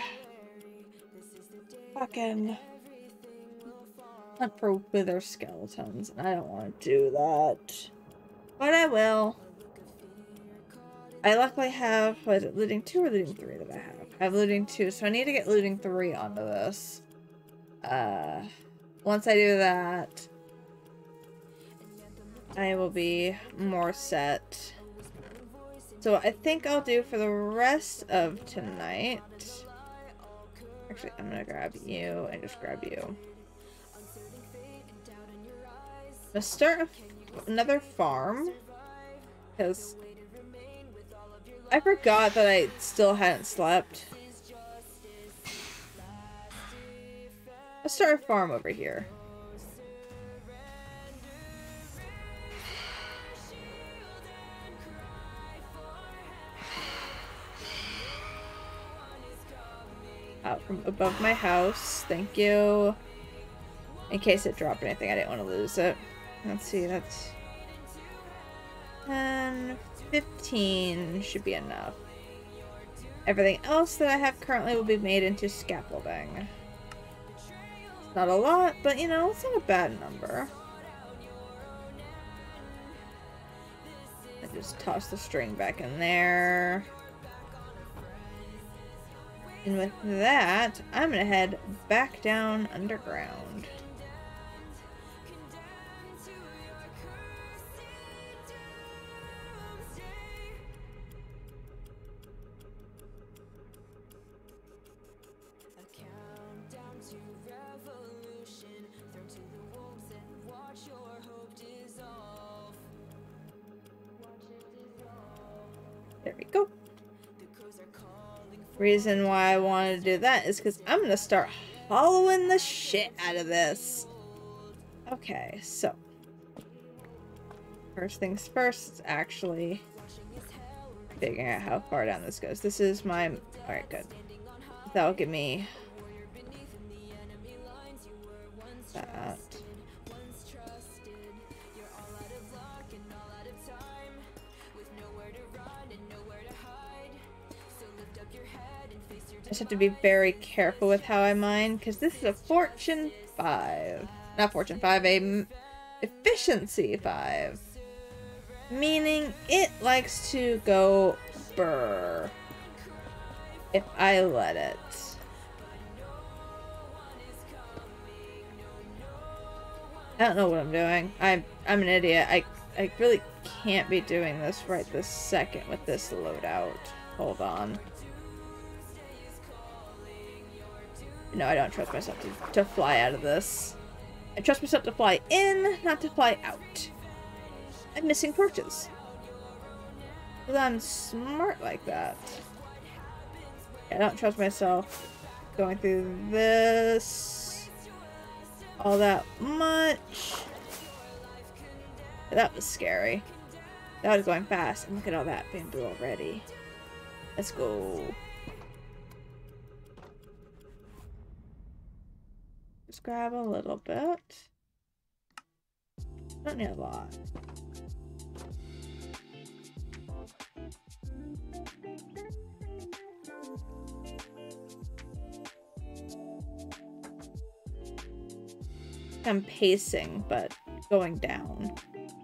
fucking hunt for wither skeletons, and I don't want to do that. But I will. I luckily have, what is it, looting 2 or looting 3 that I have? I have looting 2, so I need to get looting 3 onto this. Once I do that, I will be more set. So I think I'll do for the rest of tonight. Actually, I'm gonna grab you and just grab you. I'm gonna start another farm because I forgot that I still hadn't slept. Let's start a farm over here. Out from above my house. Thank you. In case it dropped anything, I didn't want to lose it. Let's see, that's 10, 15 should be enough. Everything else that I have currently will be made into scaffolding. It's not a lot, but you know, it's not a bad number. I just toss the string back in there. And with that, I'm gonna head back down underground. There we go. Reason why I wanted to do that is because I'm gonna start hollowing the shit out of this. Okay, so first things first, actually figuring out how far down this goes. This is my... Alright, good. That'll give me that. I just have to be very careful with how I mine, because this is a Fortune 5. Not Fortune 5, a Efficiency 5. Meaning it likes to go burr if I let it. I don't know what I'm doing. I'm an idiot. I really can't be doing this right this second with this loadout. Hold on. No, I don't trust myself to fly out of this. I trust myself to fly in, not to fly out. I'm missing torches. Well, I'm smart like that. I don't trust myself going through this all that much. That was scary. That was going fast. And look at all that bamboo already. Let's go. Just grab a little bit. Don't need a lot. I'm pacing, but going down.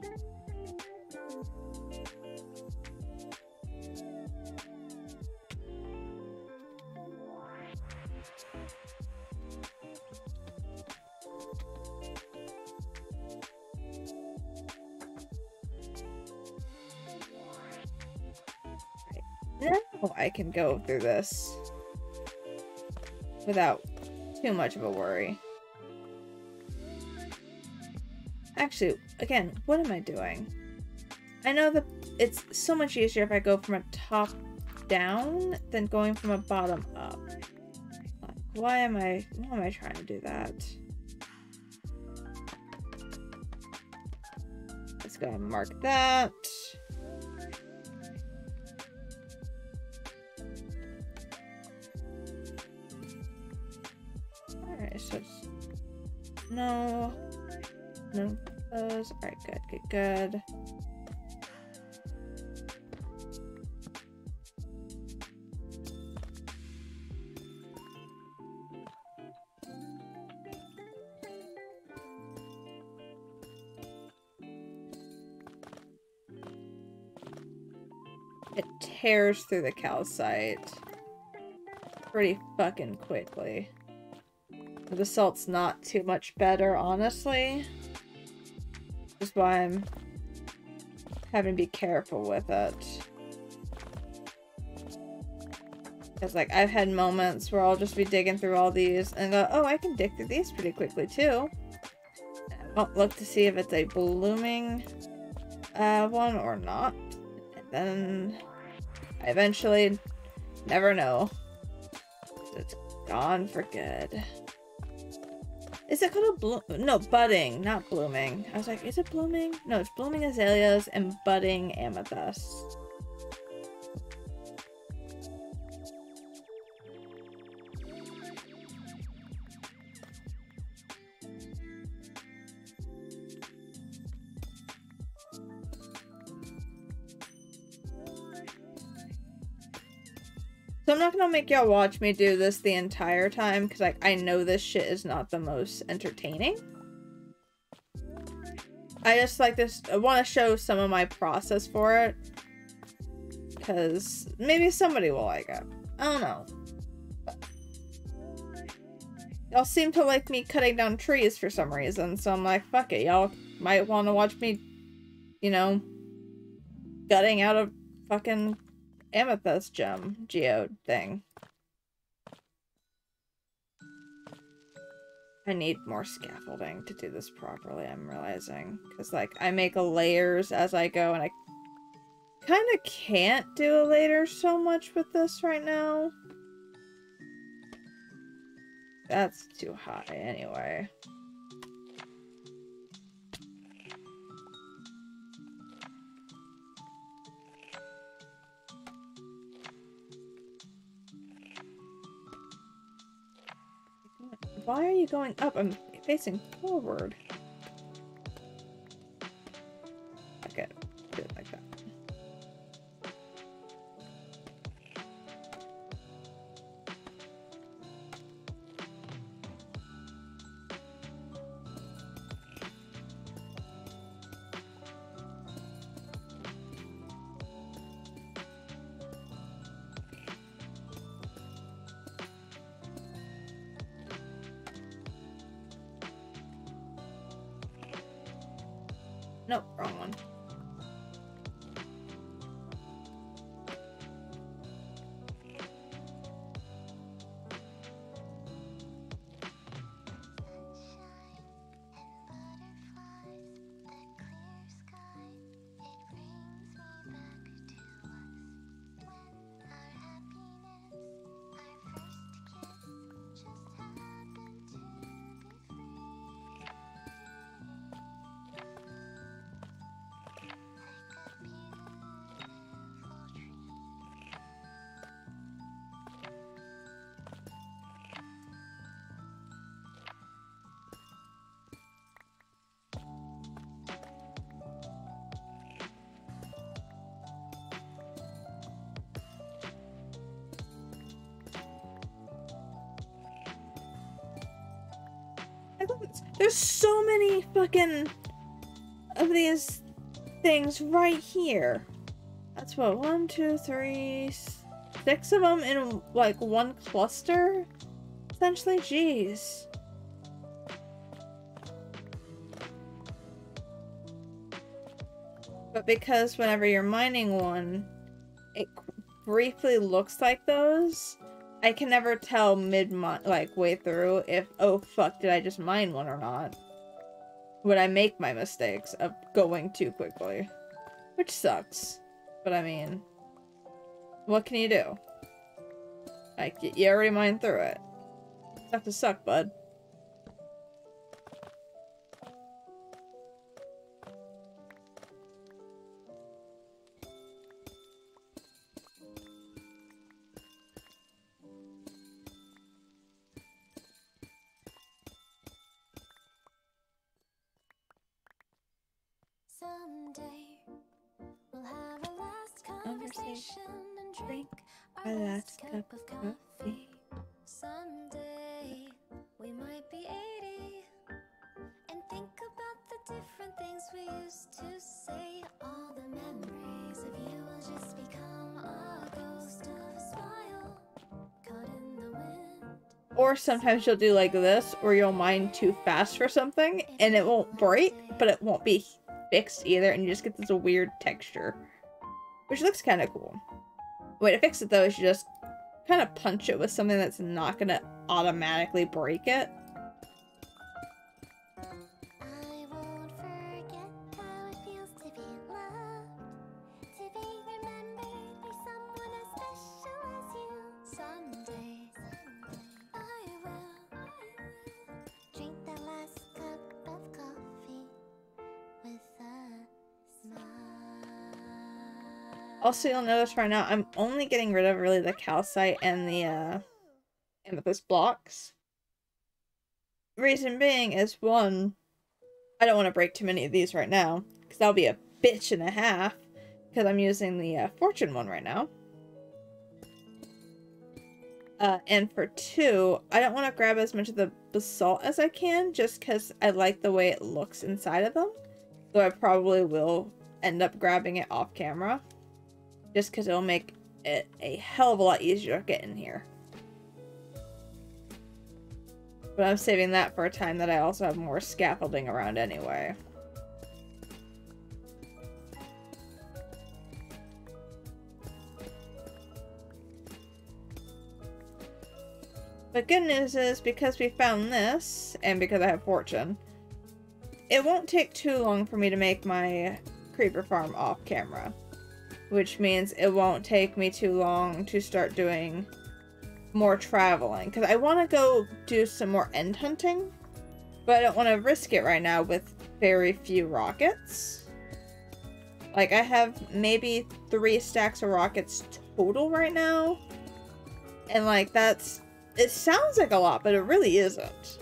Now I can go through this without too much of a worry. Actually, again, what am I doing? I know that it's so much easier if I go from a top down than going from a bottom up. Why am I trying to do that? Let's go and mark that. Alright, so it's... No of those. Alright, good. It tears through the calcite pretty fucking quickly. The salt's not too much better, honestly. That's why I'm having to be careful with it. Because, like, I've had moments where I'll just be digging through all these and go, oh, I can dig through these pretty quickly, too. I won't look to see if it's a blooming one or not. And then I eventually never know. It's gone for good. Is it called a bloom? No, budding, not blooming. I was like, is it blooming? No, it's blooming azaleas and budding amethyst. So I'm not gonna make y'all watch me do this the entire time, because like I know this shit is not the most entertaining. I just like this. I want to show some of my process for it, because maybe somebody will like it. I don't know. Y'all seem to like me cutting down trees for some reason, so I'm like, fuck it. Y'all might want to watch me, you know, gutting out a fucking amethyst gem geode thing. I need more scaffolding to do this properly, I'm realizing. Because, like, I make layers as I go, and I kind of can't do a layer so much with this right now. That's too high, anyway. Why are you going up? I'm facing forward. Okay, do it like that. Nope, wrong one. There's so many fucking of these things right here. That's what, 1, 2, 3, 6 of them in like one cluster? Essentially, jeez. But because whenever you're mining one, it briefly looks like those, I can never tell like way through if, oh fuck, did I just mine one or not? When I make my mistakes of going too quickly. Which sucks. But I mean, what can you do? Like, you already mined through it. Suck to suck, bud. Someday we'll have a last conversation and drink our last cup of coffee. Someday we might be 80 and think about the different things we used to say. All the memories of you will just become Or sometimes you'll do like this, or you'll mine too fast for something, and it won't break, but it won't be fixed either, and you just get this weird texture. Which looks kind of cool. The way to fix it, though, is you just kind of punch it with something that's not going to automatically break it. I won't forget how it feels to be loved, to be remembered by someone as special as you. Someday, I will drink that last cup of coffee with a smile. Also, you'll notice right now, I'm only getting rid of really the calcite and the amethyst blocks. Reason being is, one, I don't want to break too many of these right now, because that'll be a bitch and a half, because I'm using the fortune one right now. And for two, I don't want to grab as much of the basalt as I can, just because I like the way it looks inside of them. Though I probably will end up grabbing it off camera, just because it'll make it a hell of a lot easier to get in here. But I'm saving that for a time that I also have more scaffolding around anyway. The good news is, because we found this, and because I have fortune, it won't take too long for me to make my creeper farm off camera. Which means it won't take me too long to start doing more traveling. Because I want to go do some more end hunting. But I don't want to risk it right now with very few rockets. Like, I have maybe 3 stacks of rockets total right now. And like, that's... It sounds like a lot, but it really isn't.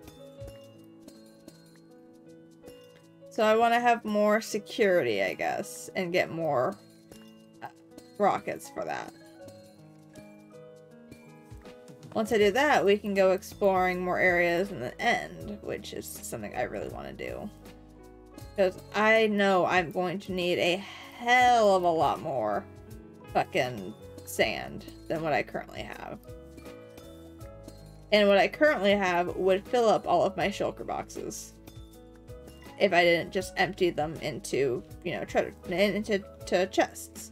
So I want to have more security, I guess. And get more rockets for that. Once I do that, we can go exploring more areas in the end, which is something I really want to do. Because I know I'm going to need a hell of a lot more fucking sand than what I currently have. And what I currently have would fill up all of my shulker boxes. If I didn't just empty them into, you know, into chests.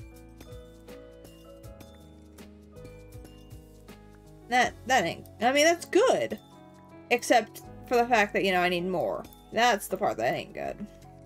That ain't... I mean, that's good. Except for the fact that, you know, I need more. That's the part that ain't good.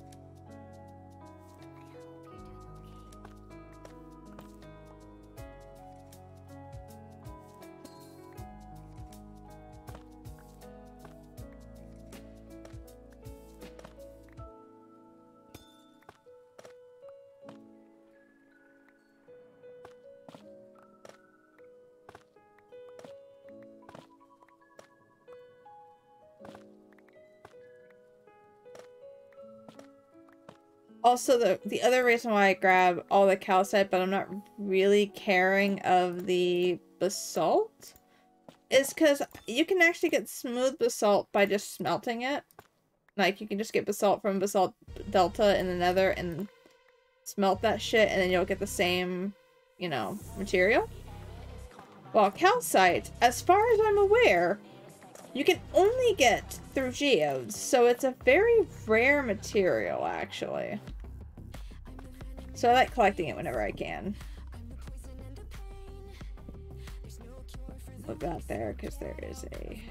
Also, the other reason why I grab all the calcite, but I'm not really caring of the basalt, is because you can actually get smooth basalt by just smelting it. Like, you can just get basalt from Basalt Delta in the Nether and smelt that shit, and then you'll get the same, you know, material. While calcite, as far as I'm aware, you can only get through geodes, so it's a very rare material, actually. So I like collecting it whenever I can. Put that there, because there is a...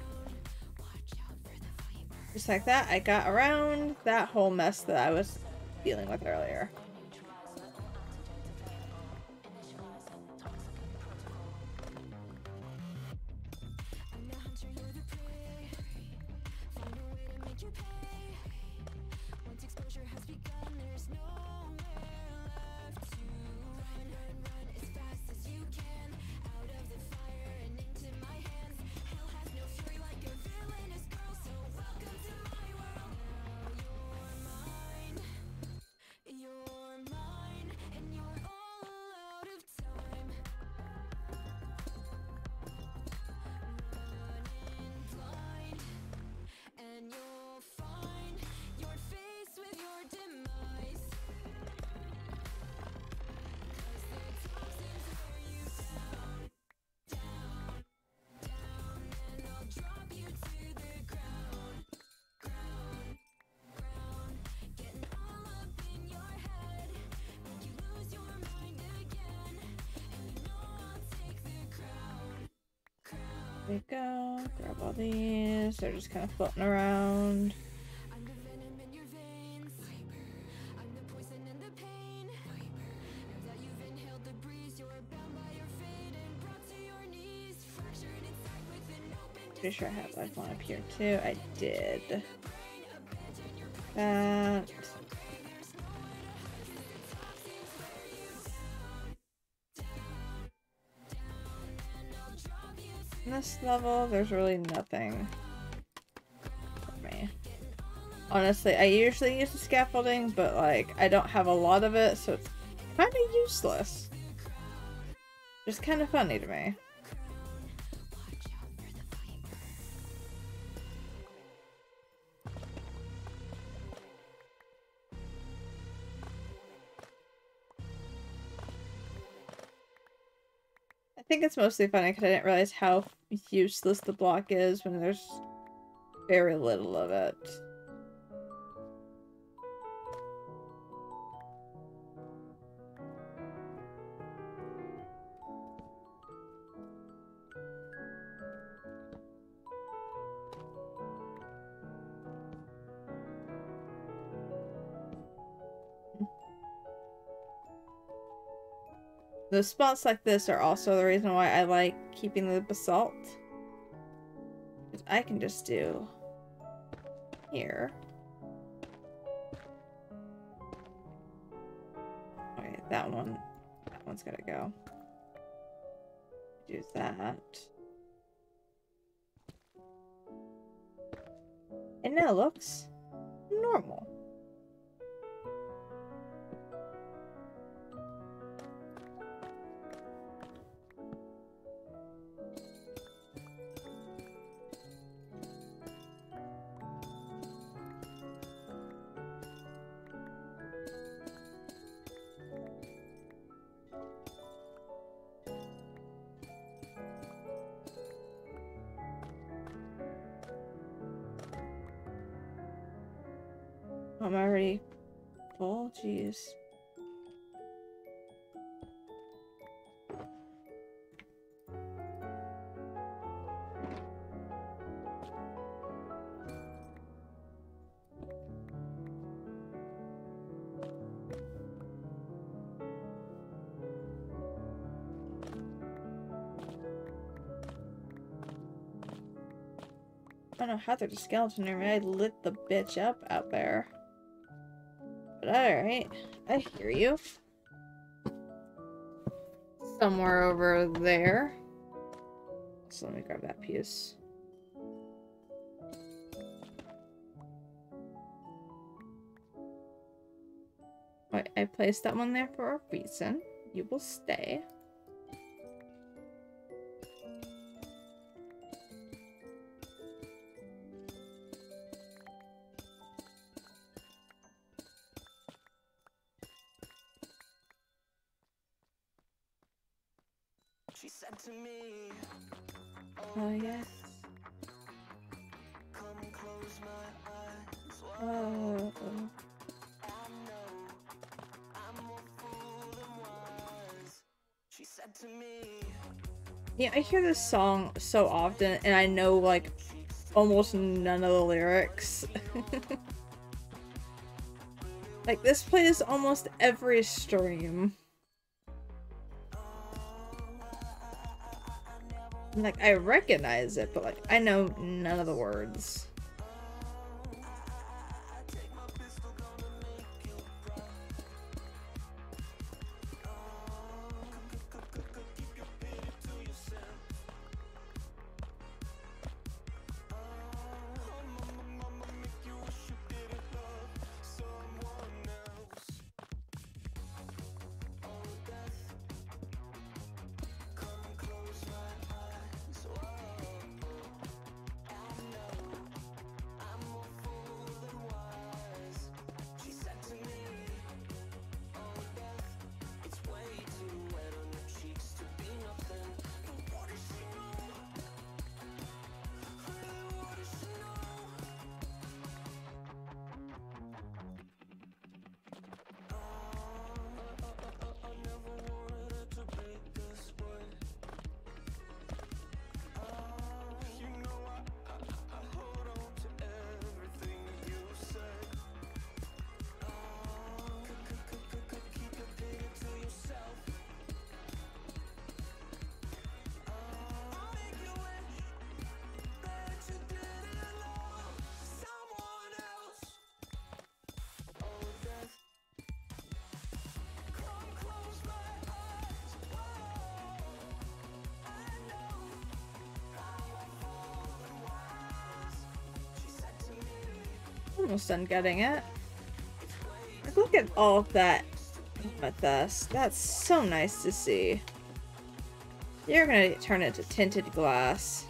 Just like that, I got around that whole mess that I was dealing with earlier. There we go. Grab all these. They're just kind of floating around. Pretty sure I have like one up here too. I did. That. In this level, there's really nothing for me. Honestly, I usually use the scaffolding, but like, I don't have a lot of it, so it's kind of useless. Just kind of funny to me. I think it's mostly funny because I didn't realize how useless the block is when there's very little of it. The spots like this are also the reason why I like keeping the basalt. I can just do here. Okay, that one's gotta go. Do that. And now it looks normal. I'm already full? Jeez. I don't know how there's a skeleton in there. I lit the bitch up out there. But alright, I hear you. Somewhere over there. So let me grab that piece. Wait, I placed that one there for a reason. You will stay. She said to me, Oh, yes. come close my eyes. Oh. I know I'm more fool than wise. She said to me, Yeah, I hear this song so often, and I know, like, almost none of the lyrics. Like, this plays almost every stream. Like, I recognize it, but, like, I know none of the words. Almost done getting it. Like, look at all of that amethyst. That's so nice to see. You're gonna turn it to tinted glass.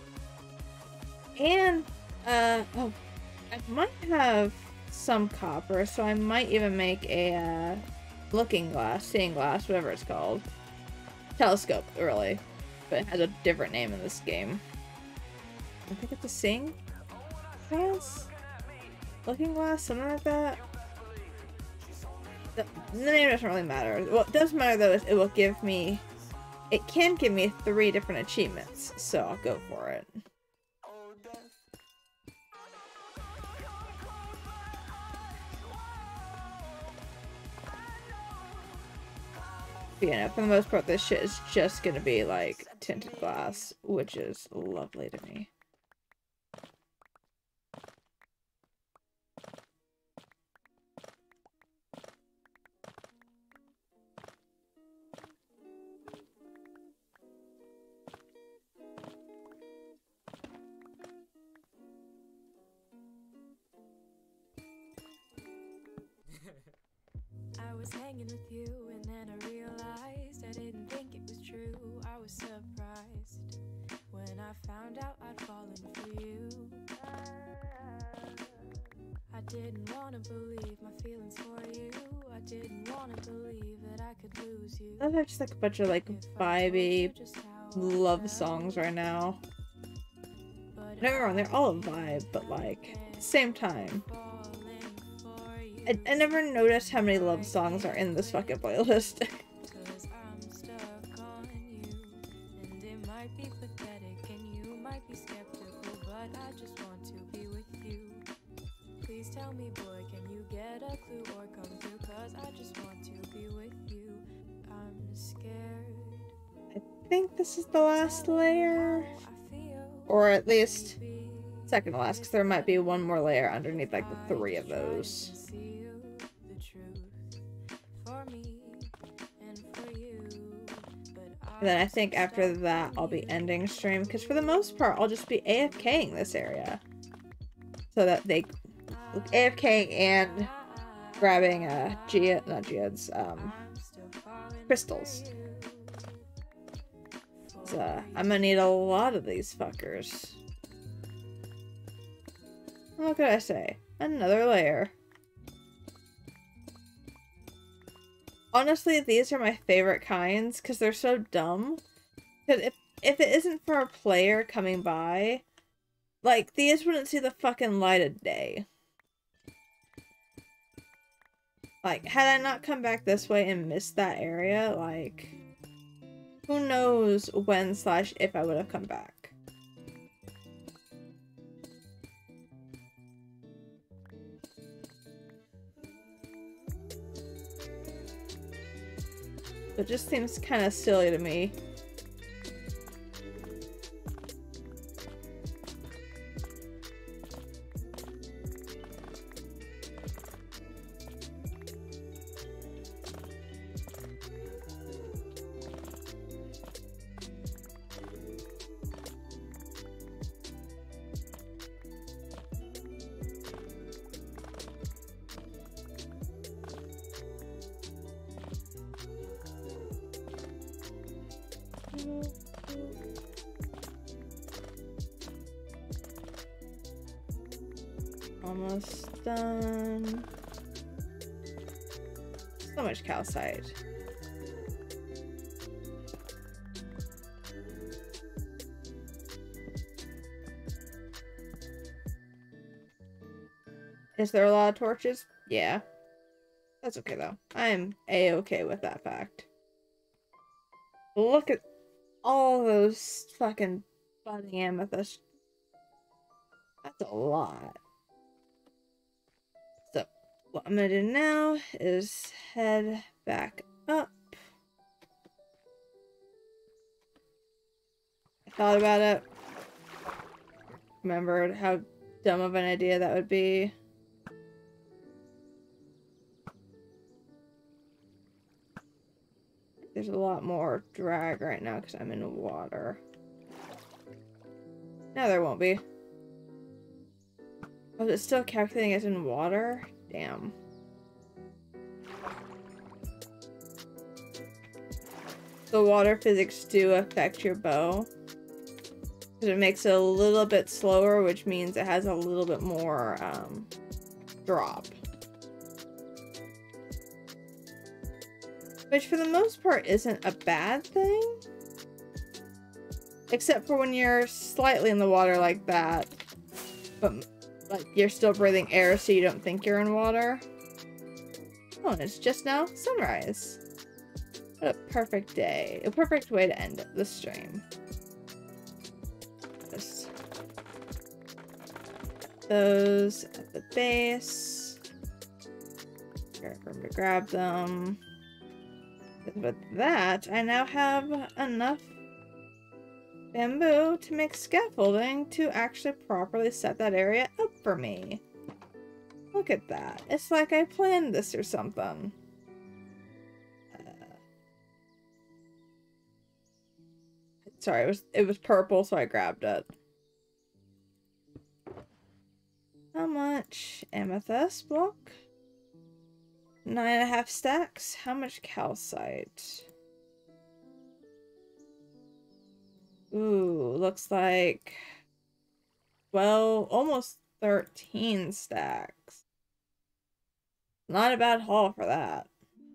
And, oh, I might have some copper, so I might even make a, looking glass, seeing glass, whatever it's called. Telescope, really. But it has a different name in this game. I think it's a seeing glass? Looking glass, something like that. The name doesn't really matter. What does matter though is it will give me, it can give me 3 different achievements, so I'll go for it. But, you know, for the most part, this shit is just gonna be like tinted glass, which is lovely to me. I was hanging with you and then I realized I didn't think it was true. I was surprised when I found out I'd fallen for you. I didn't want to believe my feelings for you. I didn't want to believe that I could lose you. I have just like a bunch of like vibey love songs right now. Don't get me wrong, they're all a vibe, but like at the same time. I never noticed how many love songs are in this fucking playlist. Cause I'm stuck on you, and it might be pathetic and you might be skeptical, but I just want to be with you. Please tell me, boy, can you get a clue or come through? Cause I just want to be with you. I'm scared. I think this is the last layer. Or at least second to last, because there might be one more layer underneath like the 3 of those. And then I think after that I'll be ending stream, because for the most part I'll just be AFKing this area. So that they AFKing and grabbing geodes, crystals. So I'm gonna need a lot of these fuckers. What could I say? Another layer. Honestly, these are my favorite kinds because they're so dumb. Because if it isn't for a player coming by, like, these wouldn't see the fucking light of day. Like, had I not come back this way and missed that area, like, who knows when / if I would have come back. It just seems kind of silly to me. Almost done. So much calcite. Is there a lot of torches? Yeah. That's okay though. I'm a-okay with that fact. Look at all those fucking budding amethyst. That's a lot. So, what I'm gonna do now is head back up. I thought about it. Remembered how dumb of an idea that would be. There's a lot more drag right now because I'm in the water. No, there won't be. Oh, it's still calculating as in water? Damn. The water physics do affect your bow. Because it makes it a little bit slower, which means it has a little bit more drop. Which for the most part isn't a bad thing. Except for when you're slightly in the water like that. But like you're still breathing air so you don't think you're in water. Oh, and it's just now sunrise. What a perfect day. A perfect way to end the stream. Just those at the base. Grab room to grab them. With that, I now have enough bamboo to make scaffolding to actually properly set that area up for me. Look at that. It's like I planned this or something. Sorry, it was purple, so I grabbed it. How much amethyst block? 9.5 stacks. How much calcite? Ooh, looks like, well, almost 13 stacks. Not a bad haul for that.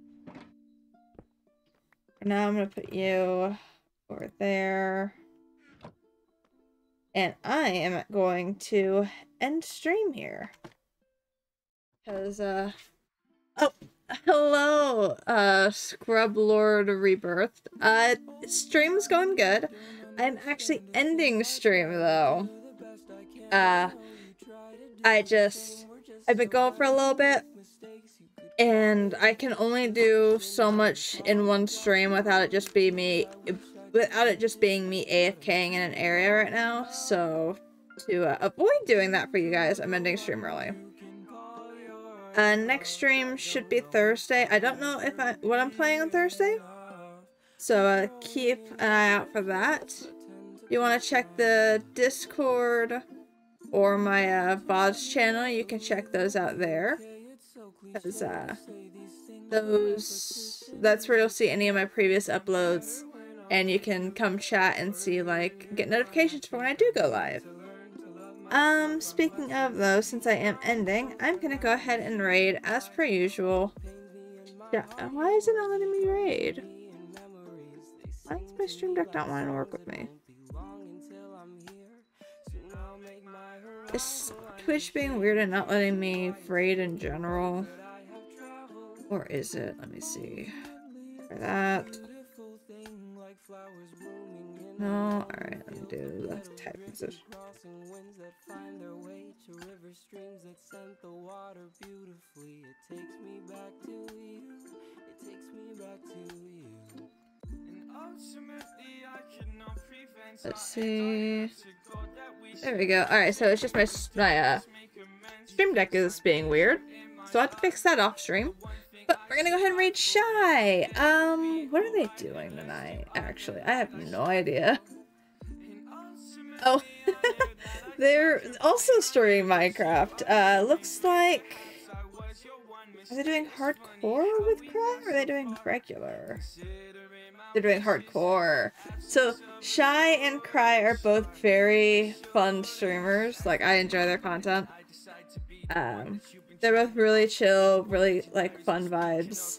Now I'm gonna put you over there. And I am going to end stream here. Because, oh, hello, Scrub Lord Rebirth. Stream's going good. I'm actually ending stream, though. I've been going for a little bit, and I can only do so much in one stream without it just being me AFKing in an area right now. So to avoid doing that for you guys, I'm ending stream early. Next stream should be Thursday. I don't know what I'm playing on Thursday, so keep an eye out for that. If you want to check the Discord or my VODs channel, you can check those out there. Because that's where you'll see any of my previous uploads, and you can come chat and see, like, get notifications for when I do go live. Speaking of though, since I am ending, I'm gonna go ahead and raid as per usual. Yeah, why is it not letting me raid? Why does my stream deck not want to work with me? Is Twitch being weird and not letting me raid in general? Or is it? Let me see. For that. No, alright, let me do the type position. Let's see. There we go. Alright, so it's just my stream deck is being weird. So I have to fix that off stream. But we're gonna go ahead and read Shy. What are they doing tonight, actually? I have no idea. Oh, they're also streaming Minecraft. Looks like... Are they doing hardcore with Cry, or are they doing regular? They're doing hardcore. So, Shy and Cry are both very fun streamers. Like, I enjoy their content. They're both really chill, really, like, fun vibes.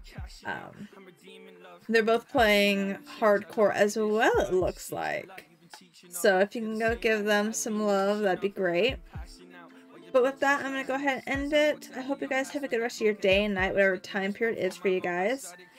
They're both playing hardcore as well, it looks like. So, if you can go give them some love, that'd be great. But with that, I'm going to go ahead and end it. I hope you guys have a good rest of your day and night, whatever time period is for you guys.